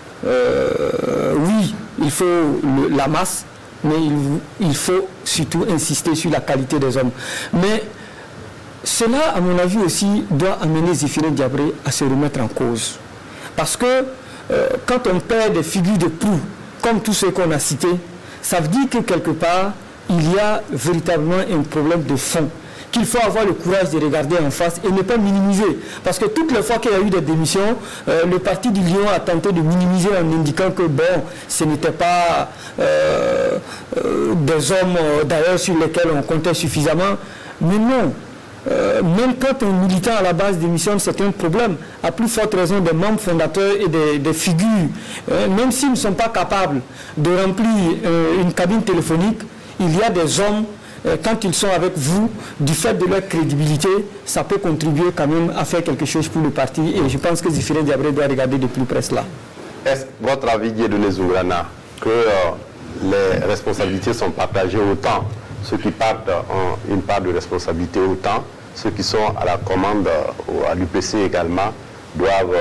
Oui, il faut la masse, mais il faut surtout insister sur la qualité des hommes. Mais cela, à mon avis aussi, doit amener Zéphirine Diabré à se remettre en cause. Parce que quand on perd des figures de proue, comme tous ceux qu'on a cités, ça veut dire que quelque part, il y a véritablement un problème de fond qu'il faut avoir le courage de regarder en face et ne pas minimiser. Parce que toutes les fois qu'il y a eu des démissions, le parti du Lion a tenté de minimiser en indiquant que bon, ce n'était pas des hommes d'ailleurs sur lesquels on comptait suffisamment. Mais non. Même quand un militant à la base démissionne, c'est un problème. À plus forte raison des membres fondateurs et des figures, même s'ils ne sont pas capables de remplir une cabine téléphonique, il y a des hommes, quand ils sont avec vous, du fait de leur crédibilité, ça peut contribuer quand même à faire quelque chose pour le parti. Et je pense que Zéphirine Diabré doit regarder de plus près cela. Est-ce votre avis, Dieudonné Zoungrana, que les responsabilités sont partagées autant? Ceux qui partent ont une part de responsabilité autant, ceux qui sont à la commande à l'UPC également doivent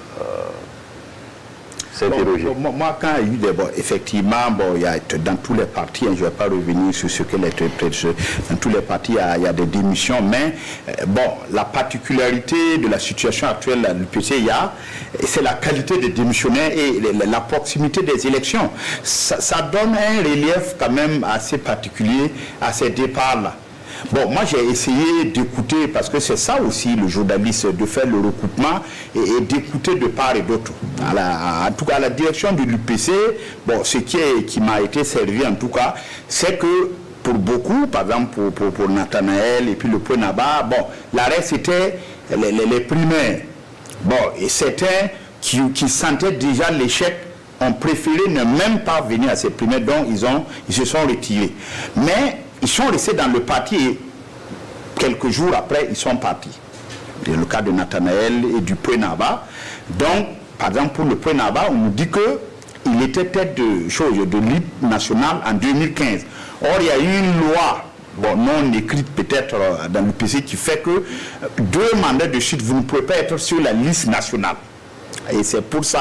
s'interroger. Moi, quand il y a eu des... Bon, effectivement, bon, il y a, dans tous les partis, je ne vais pas revenir sur ce que dans tous les partis, il y a des démissions, mais bon, la particularité de la situation actuelle à l'UPC, c'est la qualité des démissionnaires et la proximité des élections. Ça donne un relief quand même assez particulier à ces départs-là. Bon, moi j'ai essayé d'écouter, parce que c'est ça aussi le journaliste, de faire le recoupement et d'écouter de part et d'autre. En tout cas, à la direction de l'UPC, bon, ce qui m'a été servi en tout cas, c'est que pour beaucoup, par exemple pour Nathanaël et puis le Peu Naba, bon, l'arrêt c'était les primaires. Bon, et certains qui sentaient déjà l'échec ont préféré ne même pas venir à ces primaires, donc ils se sont retirés. Mais ils sont restés dans le parti et quelques jours après, ils sont partis. C'est le cas de Nathanaël et du Peu Naba. Donc, par exemple, pour le Peu Naba, on nous dit qu'il était tête de l'Union nationale en 2015. Or, il y a eu une loi, bon, non écrite peut-être dans l'UPC, qui fait que 2 mandats de suite, vous ne pouvez pas être sur la liste nationale. Et c'est pour ça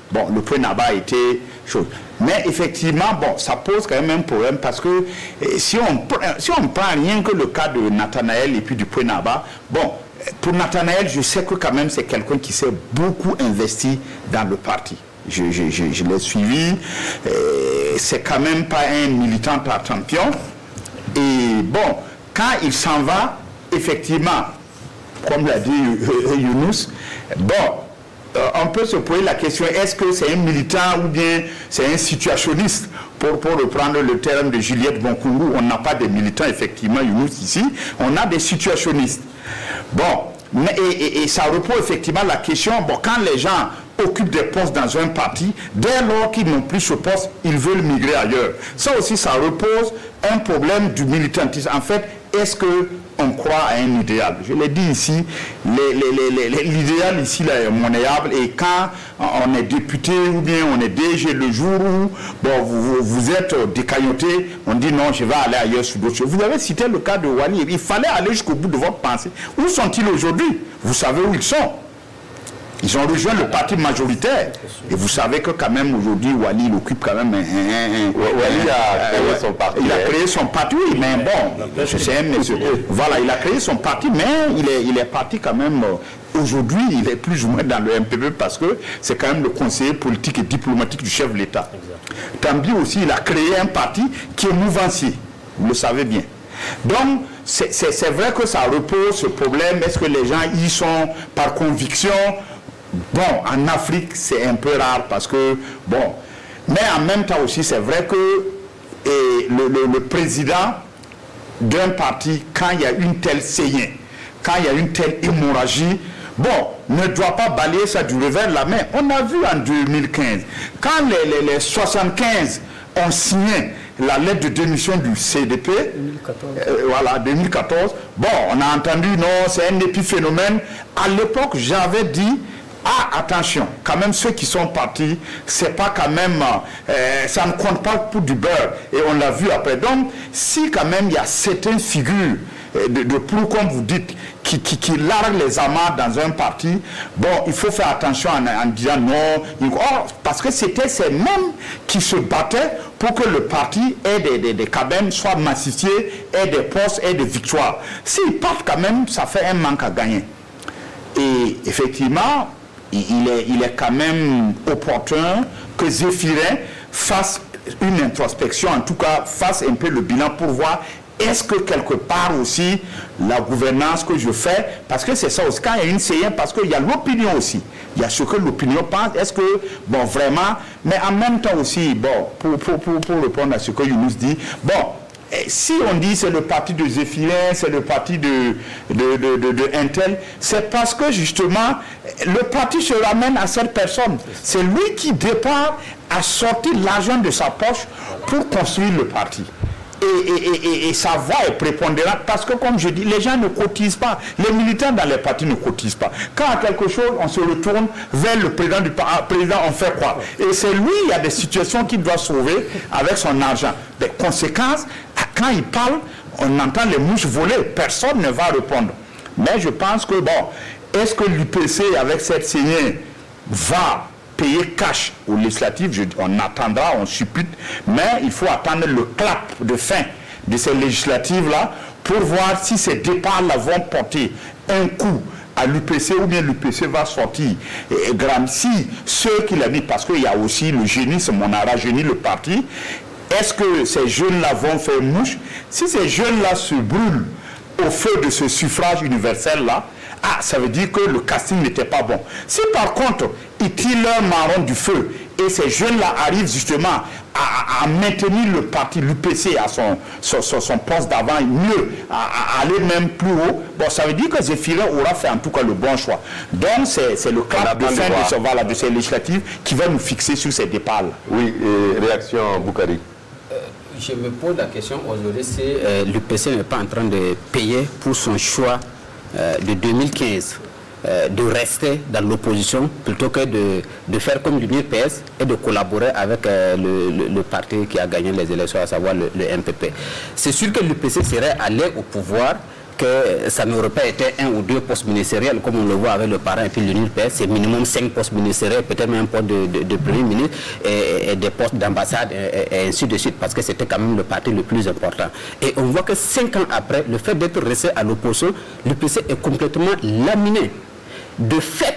bon, le Pwenaba a été chose. Mais effectivement, bon, ça pose quand même un problème parce que si on prend rien que le cas de Nathanaël et puis du Pwenaba, bon, pour Nathanaël, je sais que quand même c'est quelqu'un qui s'est beaucoup investi dans le parti. Je l'ai suivi, c'est quand même pas un militant champion. Et bon, quand il s'en va, effectivement, comme l'a dit Younous, bon, on peut se poser la question, est-ce que c'est un militant ou bien c'est un situationniste? Pour reprendre le terme de Juliette Bonkungu, on n'a pas de militants, effectivement, Younous ici, on a des situationnistes. Bon, et ça repose effectivement la question, bon, quand les gens occupent des postes dans un parti, dès lors qu'ils n'ont plus ce poste, ils veulent migrer ailleurs. Ça aussi, ça repose un problème du militantisme. En fait, est-ce qu'on croit à un idéal? Je l'ai dit ici, l'idéal ici là, est monnayable, et quand on est député ou bien on est DG le jour où bon, vous êtes décailloté, on dit non, je vais aller ailleurs sur d'autres choses. Vous avez cité le cas de Wali, il fallait aller jusqu'au bout de votre pensée. Où sont-ils aujourd'hui? Vous savez où ils sont? Ils ont rejoint le parti majoritaire. Et vous savez que quand même aujourd'hui, Wali il occupe quand même Wali a créé son parti. Il a créé son parti, oui, mais bon, je sais, monsieur. Voilà, il a créé son parti, mais il est parti quand même. Aujourd'hui, il est plus ou moins dans le MPP parce que c'est quand même le conseiller politique et diplomatique du chef de l'État. Tambi aussi, il a créé un parti qui est mouvancier. Vous le savez bien. Donc, c'est vrai que ça repose ce problème. Est-ce que les gens y sont par conviction? Bon, en Afrique, c'est un peu rare parce que, bon, mais en même temps aussi, c'est vrai que le président d'un parti, quand il y a une telle saignée, quand il y a une telle hémorragie, bon, ne doit pas balayer ça du revers de la main. On a vu en 2015, quand les 75 ont signé la lettre de démission du CDP, 2014. Voilà, 2014, bon, on a entendu, non, c'est un épiphénomène. À l'époque, j'avais dit, ah, attention, quand même ceux qui sont partis, c'est pas quand même, ça ne compte pas pour du beurre. Et on l'a vu après. Donc, si quand même il y a certaines figures de plou, comme vous dites, qui larguent les amarres dans un parti, bon, il faut faire attention en disant non. Parce que c'était ces mêmes qui se battaient pour que le parti ait des quand même soit massifié, ait des postes, ait des victoires. S'ils partent quand même, ça fait un manque à gagner. Et effectivement, il est quand même opportun que Zéphirin fasse une introspection, en tout cas fasse un peu le bilan pour voir est-ce que quelque part aussi la gouvernance que je fais, parce que c'est ça aussi, quand il y a une CN, parce qu'il y a l'opinion aussi, il y a ce que l'opinion pense, est-ce que, bon vraiment, mais en même temps aussi, bon, pour répondre à ce que Younous dit, bon, si on dit c'est le parti de Zéphirin, c'est le parti de Intel, c'est parce que justement, le parti se ramène à cette personne. C'est lui qui départ à sortir l'argent de sa poche pour construire le parti. Et sa voix est prépondérante parce que, comme je dis, les gens ne cotisent pas. Les militants dans les partis ne cotisent pas. Quand à quelque chose, on se retourne vers le président du président, on fait quoi? Et c'est lui, il y a des situations qu'il doit sauver avec son argent. Des conséquences, quand il parle, on entend les mouches voler. Personne ne va répondre. Mais je pense que, bon, est-ce que l'UPC, avec cette saignée, va payer cash aux législatives? On attendra, on suppute, mais il faut attendre le clap de fin de ces législatives-là pour voir si ces départs-là vont porter un coup à l'UPC ou bien l'UPC va sortir grand. Si ceux qui l'ont mis, parce qu'il y a aussi le génisme, on a rajeuni le parti, est-ce que ces jeunes-là vont faire mouche? Si ces jeunes-là se brûlent au feu de ce suffrage universel-là, ah, ça veut dire que le casting n'était pas bon. Si par contre, ils tirent leur marron du feu et ces jeunes-là arrivent justement à maintenir le parti, l'UPC à son poste d'avant, mieux, à aller même plus haut, bon, ça veut dire que Zéphirin aura fait en tout cas le bon choix. Donc c'est le clap de fin de ces législatives qui va nous fixer sur ces départs-là. Oui, réaction Boukari. Je me pose la question aujourd'hui si l'UPC n'est pas en train de payer pour son choix de 2015 de rester dans l'opposition plutôt que de faire comme l'UNIPS et de collaborer avec le parti qui a gagné les élections, à savoir le MPP. C'est sûr que l'UPC serait allé au pouvoir que ça n'aurait pas été 1 ou 2 postes ministériels, comme on le voit avec le parent et puis l'UNIRPS, c'est minimum 5 postes ministériels, peut-être même un poste de Premier ministre et des postes d'ambassade et ainsi de suite, parce que c'était quand même le parti le plus important. Et on voit que 5 ans après, le fait d'être resté à l'opposition, l'UPC est complètement laminé. De fait,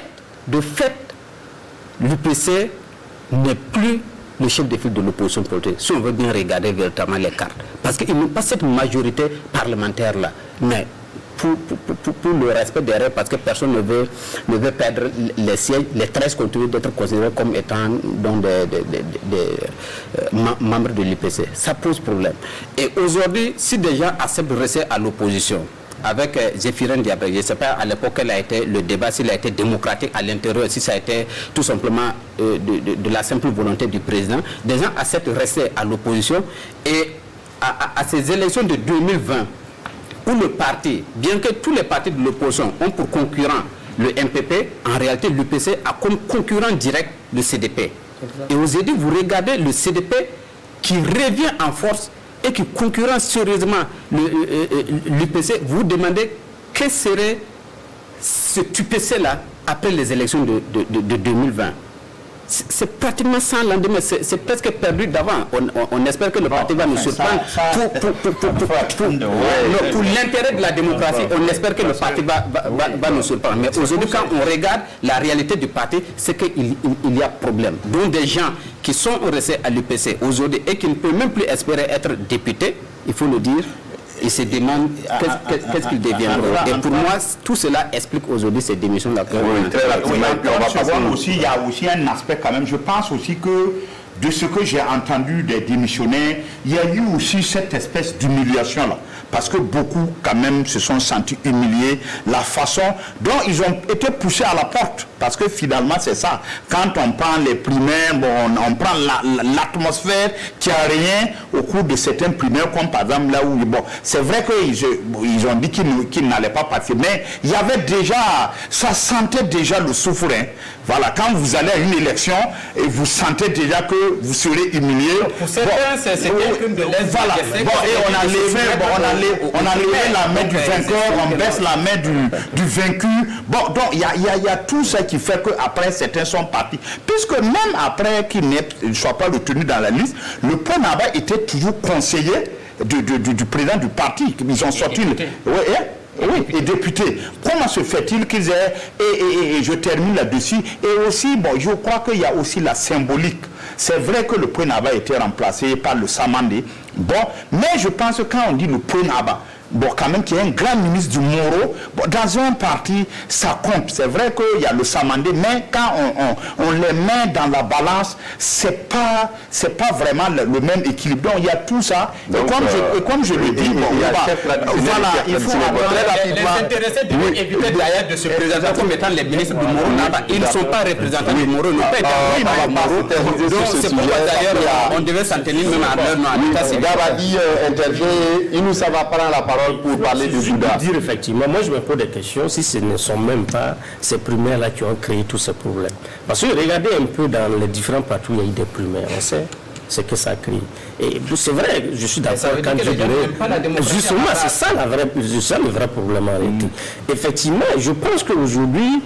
l'UPC n'est plus le chef de file de l'opposition politique, si on veut bien regarder véritablement les cartes. Parce qu'ils n'ont pas cette majorité parlementaire-là. Mais pour le respect des règles, parce que personne ne veut perdre les sièges, les 13 continuent d'être considérés comme étant donc, membres de l'UPC. Ça pose problème. Et aujourd'hui, si des gens acceptent de rester à l'opposition, avec Zéphirin Diabaté, je ne sais pas à l'époque quel a été le débat, s'il a été démocratique à l'intérieur, si ça a été tout simplement de la simple volonté du président. Des gens acceptent de rester à l'opposition et à ces élections de 2020, où le parti, bien que tous les partis de l'opposition ont pour concurrent le MPP, en réalité l'UPC a comme concurrent direct le CDP. Et aujourd'hui, vous regardez le CDP qui revient en force et qui concurrence sérieusement l'UPC, vous demandez quel serait ce UPC-là après les élections de 2020. C'est pratiquement sans lendemain, c'est presque perdu d'avant. On espère que le parti va nous surprendre pour l'intérêt de la démocratie. On espère que le parti va nous surprendre. Mais aujourd'hui, quand on regarde la réalité du parti, c'est qu'il y a problème. Donc des gens qui sont restés à l'UPC aujourd'hui et qui ne peuvent même plus espérer être députés, il faut le dire, ils se demandent qu'est-ce qu'ils deviendront. Et pour moi, tout cela explique aujourd'hui ces démissions-là. Oui, très rapidement. Il y a aussi un aspect quand même. Je pense aussi que de ce que j'ai entendu des démissionnaires, il y a eu aussi cette espèce d'humiliation-là. Parce que beaucoup, quand même, se sont sentis humiliés. La façon dont ils ont été poussés à la porte. Parce que finalement, c'est ça. Quand on prend les primaires, bon, on prend l'atmosphère qui a rien au cours de certains primaires, comme par exemple là où... Bon, c'est vrai qu'ils ont dit qu'ils n'allaient pas partir. Mais il y avait déjà... Ça sentait déjà le souffrant. Voilà, quand vous allez à une élection et vous sentez déjà que vous serez humilié. Pour certains, c'est quelqu'un de l'aise. Voilà. Bon, et on a levé la main du vainqueur, on baisse la main du vaincu. Bon, donc il y a tout ça qui fait qu'après certains sont partis. Puisque même après qu'ils ne soient pas retenus dans la liste, le PONABA était toujours conseiller du président du parti. Ils ont sorti... Oui, et députés. Comment se fait-il qu'ils aient... Et je termine là-dessus. Et aussi, bon, je crois qu'il y a aussi la symbolique. C'est vrai que le PONABA a été remplacé par le Samandé. Bon, mais je pense que quand on dit le PONABA, bon, quand même, qui est un grand ministre du Moro, bon, dans un parti, ça compte. C'est vrai qu'il y a le Samandé, mais quand on les met dans la balance, c'est pas vraiment le même équilibre. Donc, il y a tout ça. Donc, et comme je le dis, bon, voilà, il faut très rapidement... Les intéressés devaient éviter d'ailleurs de se présenter comme étant les ministres du Moro. Ils ne sont pas représentants du Moro, ne pas être Moro. Donc, c'est pourquoi d'ailleurs, on devait s'en tenir même à l'heure. Gabadi intervient, il nous va prendre la parole pour parler du Bouddha. Dire effectivement, moi je me pose des questions si ce ne sont même pas ces primaires-là qui ont créé tous ces problèmes. Parce que regardez un peu dans les différents partis où il y a eu des primaires, on sait ce que ça crée. Et c'est vrai, je suis d'accord quand je dirais... Justement, c'est ça le vrai problème en réalité. Effectivement, je pense qu'aujourd'hui,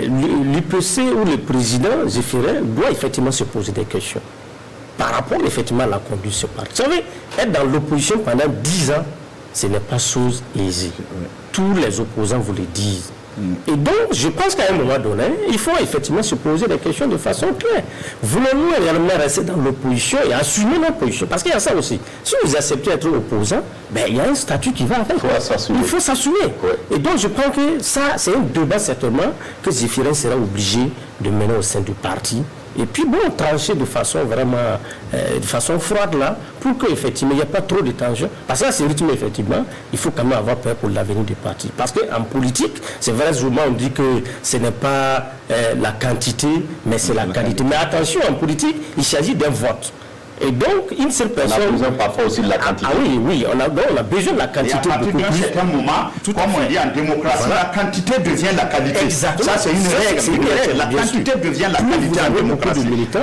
l'UPC ou le président Zéphirin doit effectivement se poser des questions par rapport effectivement à la conduite de ce parti. Vous savez, être dans l'opposition pendant 10 ans, ce n'est pas chose aisée. Tous les opposants vous le disent. Et donc, je pense qu'à un moment donné, il faut effectivement se poser des questions de façon claire. Voulons-nous réellement rester dans l'opposition et assumer l'opposition? Parce qu'il y a ça aussi. Si vous acceptez d'être opposant, ben, il y a un statut qui va avec. Il faut s'assumer. Ouais. Et donc, je pense que ça, c'est un débat certainement que Zéphirin sera obligé de mener au sein du parti. Et puis bon, trancher de façon vraiment, de façon froide là, pour qu'effectivement il n'y ait pas trop de tension. Parce que c'est rythme effectivement, il faut quand même avoir peur pour l'avenir du parti. Parce qu'en politique, c'est vrai, souvent on dit que ce n'est pas la quantité, mais c'est la qualité. Mais attention, en politique, il s'agit d'un vote. Et donc, une seule personne... On a besoin parfois aussi de la quantité. Ah oui, on a besoin de la quantité. Et à partir d'un certain moment, comme on dit en démocratie, voilà, la quantité devient la qualité. Exactement. Ça, c'est une règle. La quantité devient la qualité en démocratie.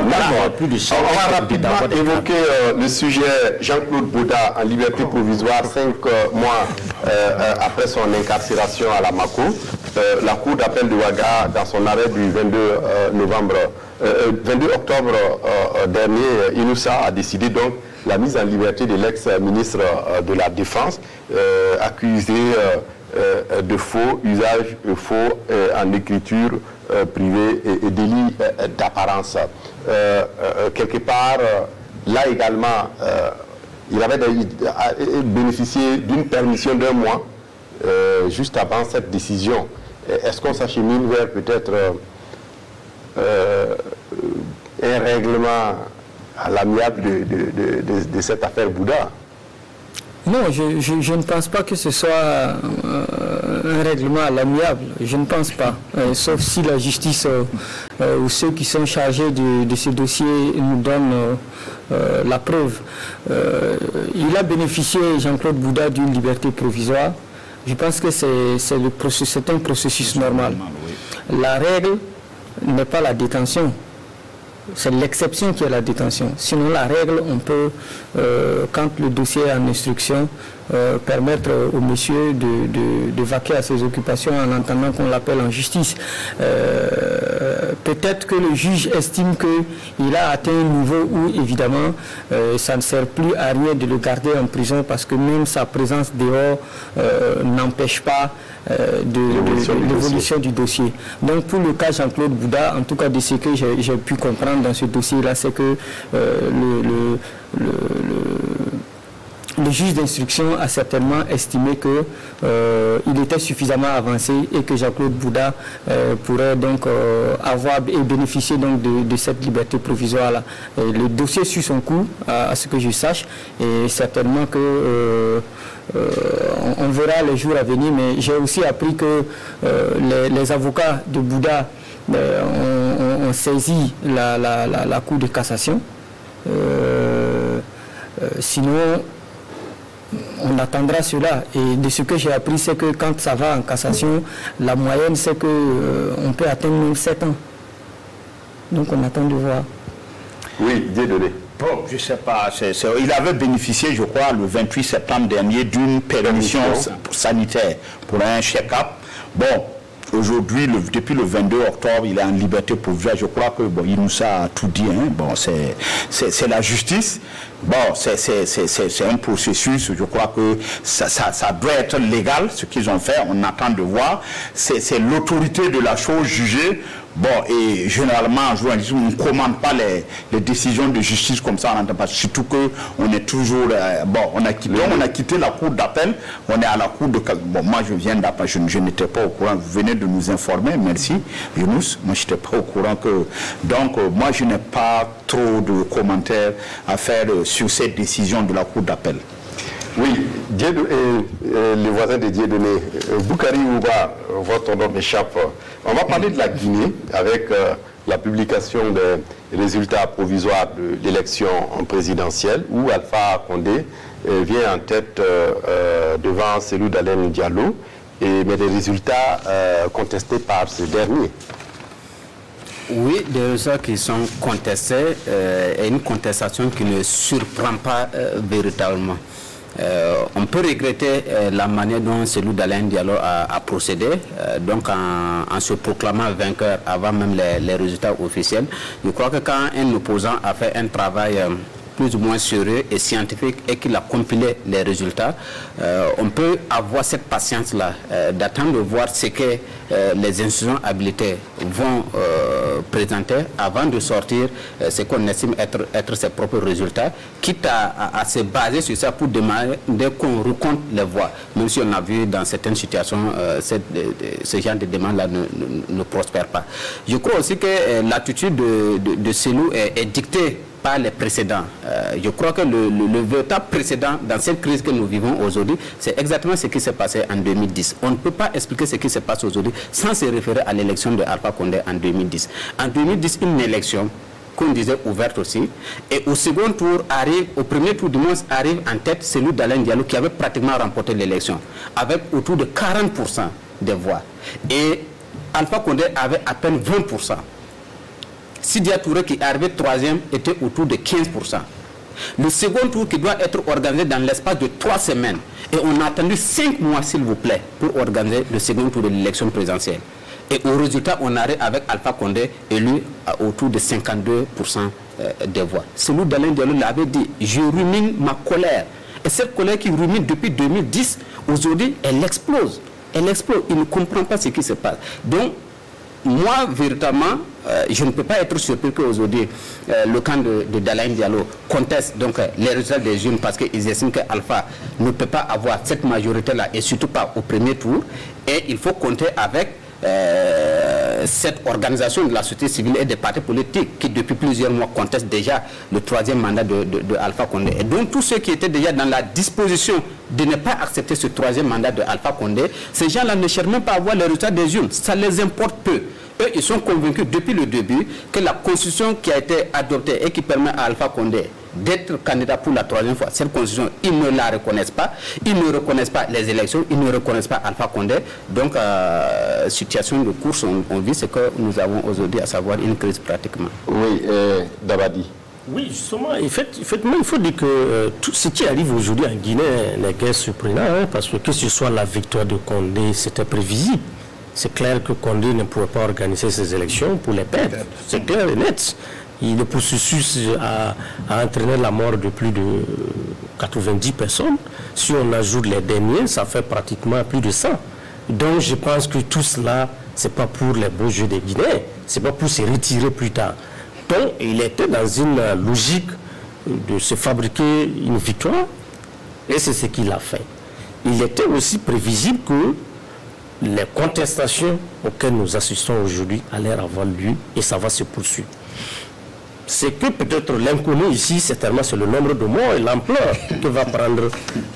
On va rapidement évoquer le sujet Jean-Claude Bouddha en liberté provisoire, 5 mois après son incarcération à la Mako. La Cour d'appel de Ouaga, dans son arrêt du 22 octobre dernier, Inoussa a décidé donc la mise en liberté de l'ex-ministre de la Défense, accusé de faux, usage faux en écriture privée et délit d'apparence. Quelque part, là également, il avait bénéficié d'une permission d'1 mois juste avant cette décision. Est-ce qu'on s'achemine vers peut-être un règlement à l'amiable de cette affaire Bouddha? Non, je ne pense pas que ce soit un règlement à l'amiable. Je ne pense pas. Sauf si la justice ou ceux qui sont chargés de ce dossier nous donnent la preuve. Il a bénéficié, Jean-Claude Bouddha, d'une liberté provisoire. Je pense que c'est un processus normal. La règle n'est pas la détention. C'est l'exception qui est la détention. Sinon, la règle, on peut, quand le dossier est en instruction, permettre au monsieur de vaquer à ses occupations en entendant qu'on l'appelle en justice. Peut-être que le juge estime qu'il a atteint un niveau où, évidemment, ça ne sert plus à rien de le garder en prison parce que même sa présence dehors n'empêche pas l'évolution du dossier. Donc, pour le cas Jean-Claude Bouddha, en tout cas de ce que j'ai pu comprendre dans ce dossier-là, c'est que le juge d'instruction a certainement estimé qu'il était suffisamment avancé et que Jean-Claude Bouddha pourrait donc avoir et bénéficier donc de cette liberté provisoire-là. Le dossier suit son cours, à ce que je sache, et certainement que on verra les jours à venir, mais j'ai aussi appris que les avocats de Bouddha ont saisi la Cour de cassation. Sinon, on attendra cela. Et de ce que j'ai appris, c'est que quand ça va en cassation, la moyenne, c'est qu'on peut atteindre 7 ans. Donc on attend de voir. Oui, Dieudonné. Bon, je ne sais pas. Il avait bénéficié, je crois, le 28 septembre dernier d'une permission sanitaire pour un check-up. Bon, aujourd'hui, depuis le 22 octobre, il est en liberté provisoire. Je crois que bon, il nous a tout dit. Hein. Bon, c'est la justice. Bon, c'est un processus. Je crois que ça doit être légal, ce qu'ils ont fait. On attend de voir. C'est l'autorité de la chose jugée. Bon, et généralement, en journalisme, on ne commande pas les décisions de justice comme ça, on n'entend pas. Surtout qu'on est toujours... bon, on a quitté la cour d'appel, on est à la cour de... Bon, moi, je viens d'appel, je n'étais pas au courant. Vous venez de nous informer, merci, Younous. Moi, je n'étais pas au courant que... Donc, moi, je n'ai pas trop de commentaires à faire sur cette décision de la cour d'appel. Oui, les voisins de Dieudonné, Boukari Ouba, votre nom m'échappe. On va parler de la Guinée avec la publication des résultats provisoires de l'élection présidentielle où Alpha Condé vient en tête devant Cellou Dalein Diallo, mais des résultats contestés par ce dernier. Oui, des résultats qui sont contestés et une contestation qui ne surprend pas véritablement. On peut regretter la manière dont Cellou Dalein Diallo a procédé, donc en se proclamant vainqueur avant même les résultats officiels. Je crois que quand un opposant a fait un travail plus ou moins sérieux et scientifique et qu'il a compilé les résultats, on peut avoir cette patience-là, d'attendre de voir ce que les institutions habilitées vont présenter avant de sortir ce qu'on estime être ses propres résultats, quitte à se baser sur ça pour démarrer dès qu'on recompte les voix. Même si on a vu dans certaines situations, ce genre de demande-là ne prospère pas. Je crois aussi que l'attitude de Cellou est dictée par les précédents. Je crois que le véritable précédent dans cette crise que nous vivons aujourd'hui, c'est exactement ce qui s'est passé en 2010. On ne peut pas expliquer ce qui se passe aujourd'hui sans se référer à l'élection de Alpha Condé en 2010. En 2010, une élection qu'on disait ouverte aussi, et au second tour au premier tour du monde arrive en tête Cellou Dalein Diallo qui avait pratiquement remporté l'élection, avec autour de 40% des voix. Et Alpha Condé avait à peine 20%. Sidya Touré qui arrivait troisième était autour de 15%. Le second tour qui doit être organisé dans l'espace de 3 semaines. Et on a attendu 5 mois, s'il vous plaît, pour organiser le second tour de l'élection présidentielle. Et au résultat, on arrive avec Alpha Condé élu autour de 52% des voix. Celui d'Alain Diallo l'avait dit, je rumine ma colère. Et cette colère qui rumine depuis 2010, aujourd'hui, elle explose. Elle explose. Il ne comprend pas ce qui se passe. Donc, moi, véritablement, je ne peux pas être surpris qu'aujourd'hui, le camp d'Alain Diallo conteste donc, les résultats des urnes parce qu'ils estiment qu'Alpha ne peut pas avoir cette majorité-là et surtout pas au premier tour. Et il faut compter avec cette organisation de la société civile et des partis politiques qui depuis plusieurs mois contestent déjà le 3e mandat de Alpha Condé. Et donc tous ceux qui étaient déjà dans la disposition de ne pas accepter ce 3e mandat de Alpha Condé, ces gens-là ne cherchent même pas à voir les résultats des urnes. Ça les importe peu. Eux, ils sont convaincus depuis le début que la constitution qui a été adoptée et qui permet à Alpha Condé d'être candidat pour la 3e fois, cette constitution, ils ne la reconnaissent pas. Ils ne reconnaissent pas les élections, ils ne reconnaissent pas Alpha Condé. Donc, situation de course, on vit ce que nous avons aujourd'hui, à savoir une crise pratiquement. Oui, Dabadi. Oui, justement, effectivement, il faut dire que tout ce qui arrive aujourd'hui en Guinée n'est guère surprenant, hein, parce que ce soit la victoire de Condé, c'était prévisible. C'est clair que Condé ne pourrait pas organiser ces élections pour les perdre. C'est clair et net. Le processus a entraîné la mort de plus de 90 personnes. Si on ajoute les derniers, ça fait pratiquement plus de 100. Donc je pense que tout cela, ce n'est pas pour les beaux jeux des Guinéens. Ce n'est pas pour se retirer plus tard. Donc il était dans une logique de se fabriquer une victoire. Et c'est ce qu'il a fait. Il était aussi prévisible que les contestations auxquelles nous assistons aujourd'hui allaient avoir lieu et ça va se poursuivre. C'est que peut-être l'inconnu ici, certainement, c'est le nombre de morts et l'ampleur que va prendre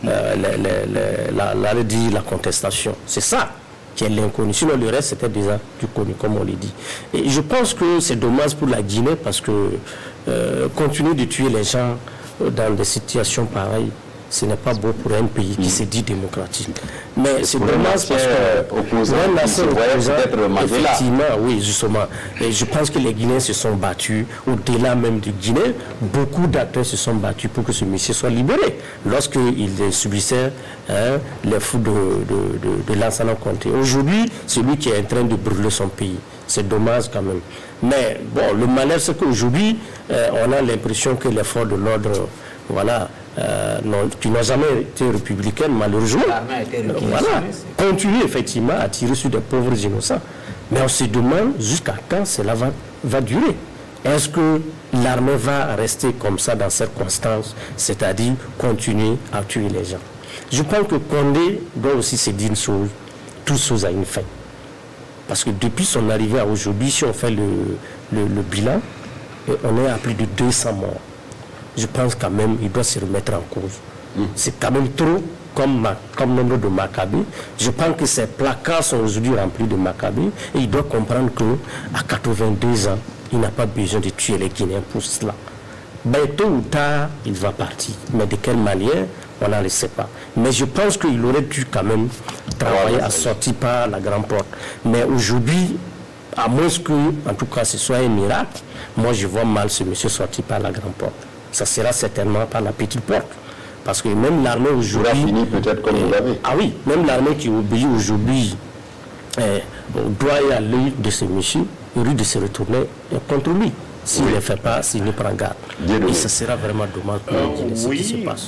la contestation. C'est ça qui est l'inconnu. Sinon, le reste, c'était déjà du connu, comme on l'a dit. Et je pense que c'est dommage pour la Guinée parce que continuer de tuer les gens dans des situations pareilles, ce n'est pas beau pour un pays qui se dit démocratique. Mais c'est dommage parce que nation opposant, effectivement, oui, justement. Et je pense que les Guinéens se sont battus, au-delà même du Guinée, beaucoup d'acteurs se sont battus pour que ce monsieur soit libéré. Lorsqu'il subissait les fous de Lansana Conté. Aujourd'hui, c'est lui qui est en train de brûler son pays. C'est dommage quand même. Mais bon, le malheur, c'est qu'aujourd'hui, on a l'impression que les forces de l'ordre, voilà, qui n'ont jamais été républicaines, malheureusement, voilà, continuent effectivement à tirer sur des pauvres innocents. Mais on se demande jusqu'à quand cela va durer. Est-ce que l'armée va rester comme ça dans cette constance, c'est-à-dire continuer à tuer les gens? Je pense que Condé doit aussi se dire une chose, toute chose a une fin. Parce que depuis son arrivée à aujourd'hui, si on fait le bilan, on est à plus de 200 morts. Je pense quand même qu'il doit se remettre en cause. C'est quand même trop comme nombre de Maccabées. Je pense que ces placards sont aujourd'hui remplis de Maccabées et il doit comprendre qu'à 82 ans, il n'a pas besoin de tuer les Guinéens pour cela. Ben, tôt ou tard, il va partir. Mais de quelle manière, on ne le sait pas. Mais je pense qu'il aurait dû quand même travailler à sortir par la grande porte. Mais aujourd'hui, à moins que, en tout cas, ce soit un miracle, moi je vois mal ce monsieur sortir par la grande porte. Ça sera certainement par la petite porte. Parce que même l'armée aujourd'hui... fini peut-être comme vous l'avez. Ah oui, même l'armée qui obéit aujourd'hui doit y aller de ce monsieur, il risque de se retourner contre lui. S'il ne le fait pas, s'il ne prend garde. Et ça sera vraiment dommage pour ce qui se passe.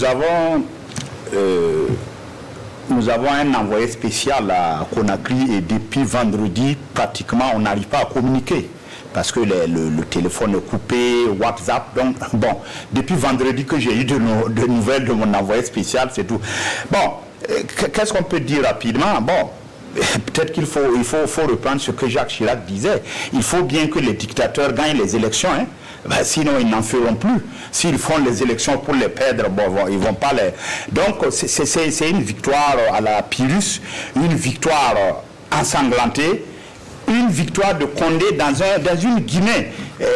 Nous avons un envoyé spécial à Conakry et depuis vendredi, pratiquement, on n'arrive pas à communiquer. Parce que le téléphone est coupé, WhatsApp, donc bon, depuis vendredi que j'ai eu de nouvelles de mon envoyé spécial, c'est tout. Bon, qu'est-ce qu'on peut dire rapidement? Bon, peut-être qu'il faut reprendre ce que Jacques Chirac disait. Il faut bien que les dictateurs gagnent les élections, hein? Ben, sinon ils n'en feront plus. S'ils font les élections pour les perdre, bon, ils vont pas les... Donc c'est une victoire à la Pyrrhus, une victoire ensanglantée, une victoire de Condé dans une Guinée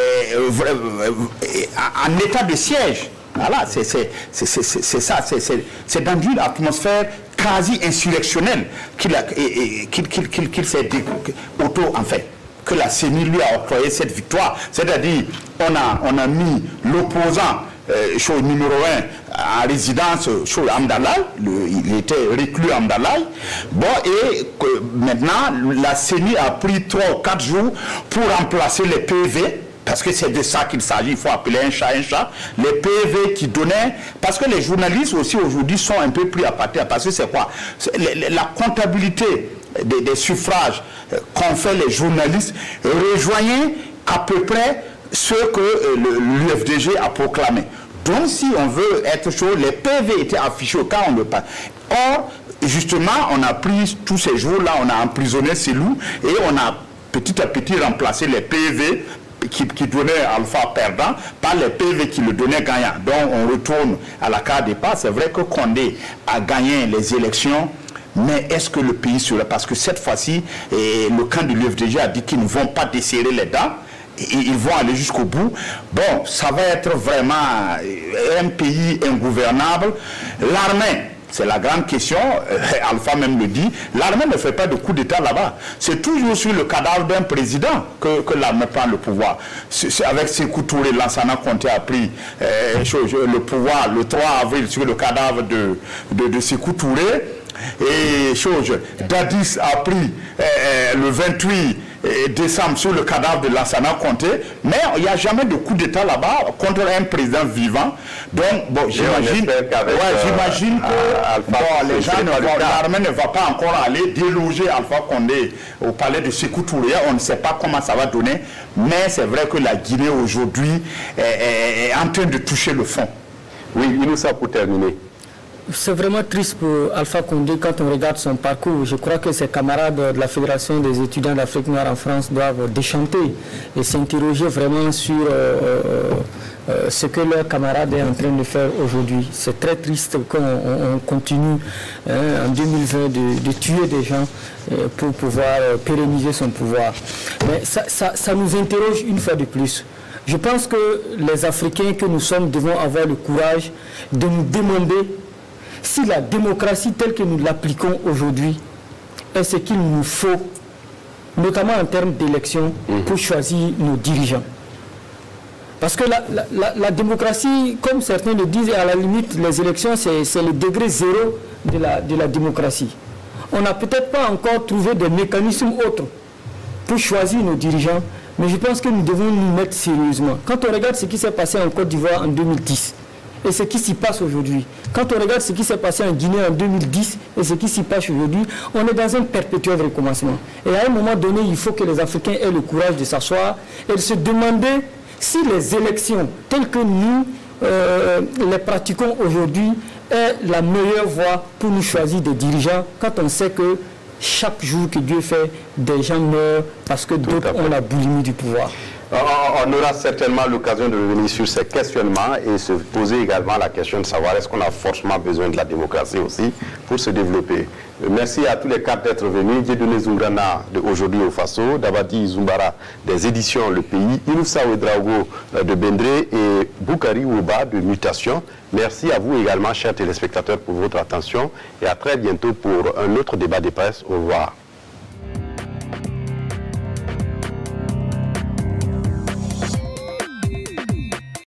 en état de siège. Voilà, c'est ça, c'est dans une atmosphère quasi insurrectionnelle qu'il s'est en fait, que la CENI lui a octroyé cette victoire. C'est-à-dire, on a mis l'opposant chose numéro 1 en résidence chez Amdalaï, il était reclus à Amdalaï. Bon, et maintenant, la CENI a pris 3 ou 4 jours pour remplacer les PV. Parce que c'est de ça qu'il s'agit, il faut appeler un chat. Les PV qui donnaient... Parce que les journalistes aussi aujourd'hui sont un peu pris à partir. Parce que c'est quoi? La comptabilité des suffrages qu'ont fait les journalistes rejoignait à peu près ce que l'UFDG a proclamé. Donc si on veut être chaud, les PV étaient affichés au cas où on le passe. Or, justement, on a pris tous ces jours-là, on a emprisonné ces loups et on a petit à petit remplacé les PV qui donnait Alpha perdant par les PV qui le donnaient gagnant. Donc on retourne à la carte départ. C'est vrai que Condé a gagné les élections, mais est-ce que le pays serait... Parce que cette fois-ci, le camp de l'UFDG a dit qu'ils ne vont pas desserrer les dents. Ils vont aller jusqu'au bout. Bon, ça va être vraiment un pays ingouvernable. L'armée, c'est la grande question, Alpha même le dit, l'armée ne fait pas de coup d'État là-bas. C'est toujours sur le cadavre d'un président que l'armée prend le pouvoir. Avec Sékou Touré, Lansana Conté a pris le pouvoir le 3 avril sur le cadavre de Sékou Touré. Et Dadis a pris le 28 décembre sur le cadavre de Lansana Conté, mais il n'y a jamais de coup d'État là-bas contre un président vivant. Donc, bon, j'imagine que l'armée ne va pas encore aller déloger Alpha Condé au palais de Sékou Touré. On ne sait pas comment ça va donner, mais c'est vrai que la Guinée aujourd'hui est en train de toucher le fond. Oui, il nous ça pour terminer. C'est vraiment triste pour Alpha Condé quand on regarde son parcours. Je crois que ses camarades de la Fédération des étudiants d'Afrique noire en France doivent déchanter et s'interroger vraiment sur ce que leur camarade est en train de faire aujourd'hui. C'est très triste qu'on continue en 2020 de tuer des gens pour pouvoir pérenniser son pouvoir. Mais ça nous interroge une fois de plus. Je pense que les Africains que nous sommes devons avoir le courage de nous demander si la démocratie telle que nous l'appliquons aujourd'hui est ce qu'il nous faut, notamment en termes d'élections, pour choisir nos dirigeants. Parce que la démocratie, comme certains le disent, à la limite, les élections, c'est le degré zéro de la démocratie. On n'a peut-être pas encore trouvé des mécanismes autres pour choisir nos dirigeants, mais je pense que nous devons nous mettre sérieusement. Quand on regarde ce qui s'est passé en Côte d'Ivoire en 2010, et ce qui s'y passe aujourd'hui. Quand on regarde ce qui s'est passé en Guinée en 2010 et ce qui s'y passe aujourd'hui, on est dans un perpétuel recommencement. Et à un moment donné, il faut que les Africains aient le courage de s'asseoir et de se demander si les élections telles que nous les pratiquons aujourd'hui est la meilleure voie pour nous choisir des dirigeants quand on sait que chaque jour que Dieu fait, des gens meurent parce que d'autres ont la boulimie du pouvoir. On aura certainement l'occasion de revenir sur ces questionnements et se poser également la question de savoir est-ce qu'on a forcément besoin de la démocratie aussi pour se développer. Merci à tous les quatre d'être venus. Dieudonné Zoungrana aujourd'hui au Faso, Dabadi Zumbara des éditions Le Pays, Inoussa Ouedraogo de Bendré et Boukari Ouba de Mutation. Merci à vous également, chers téléspectateurs, pour votre attention et à très bientôt pour un autre débat de presse. Au revoir.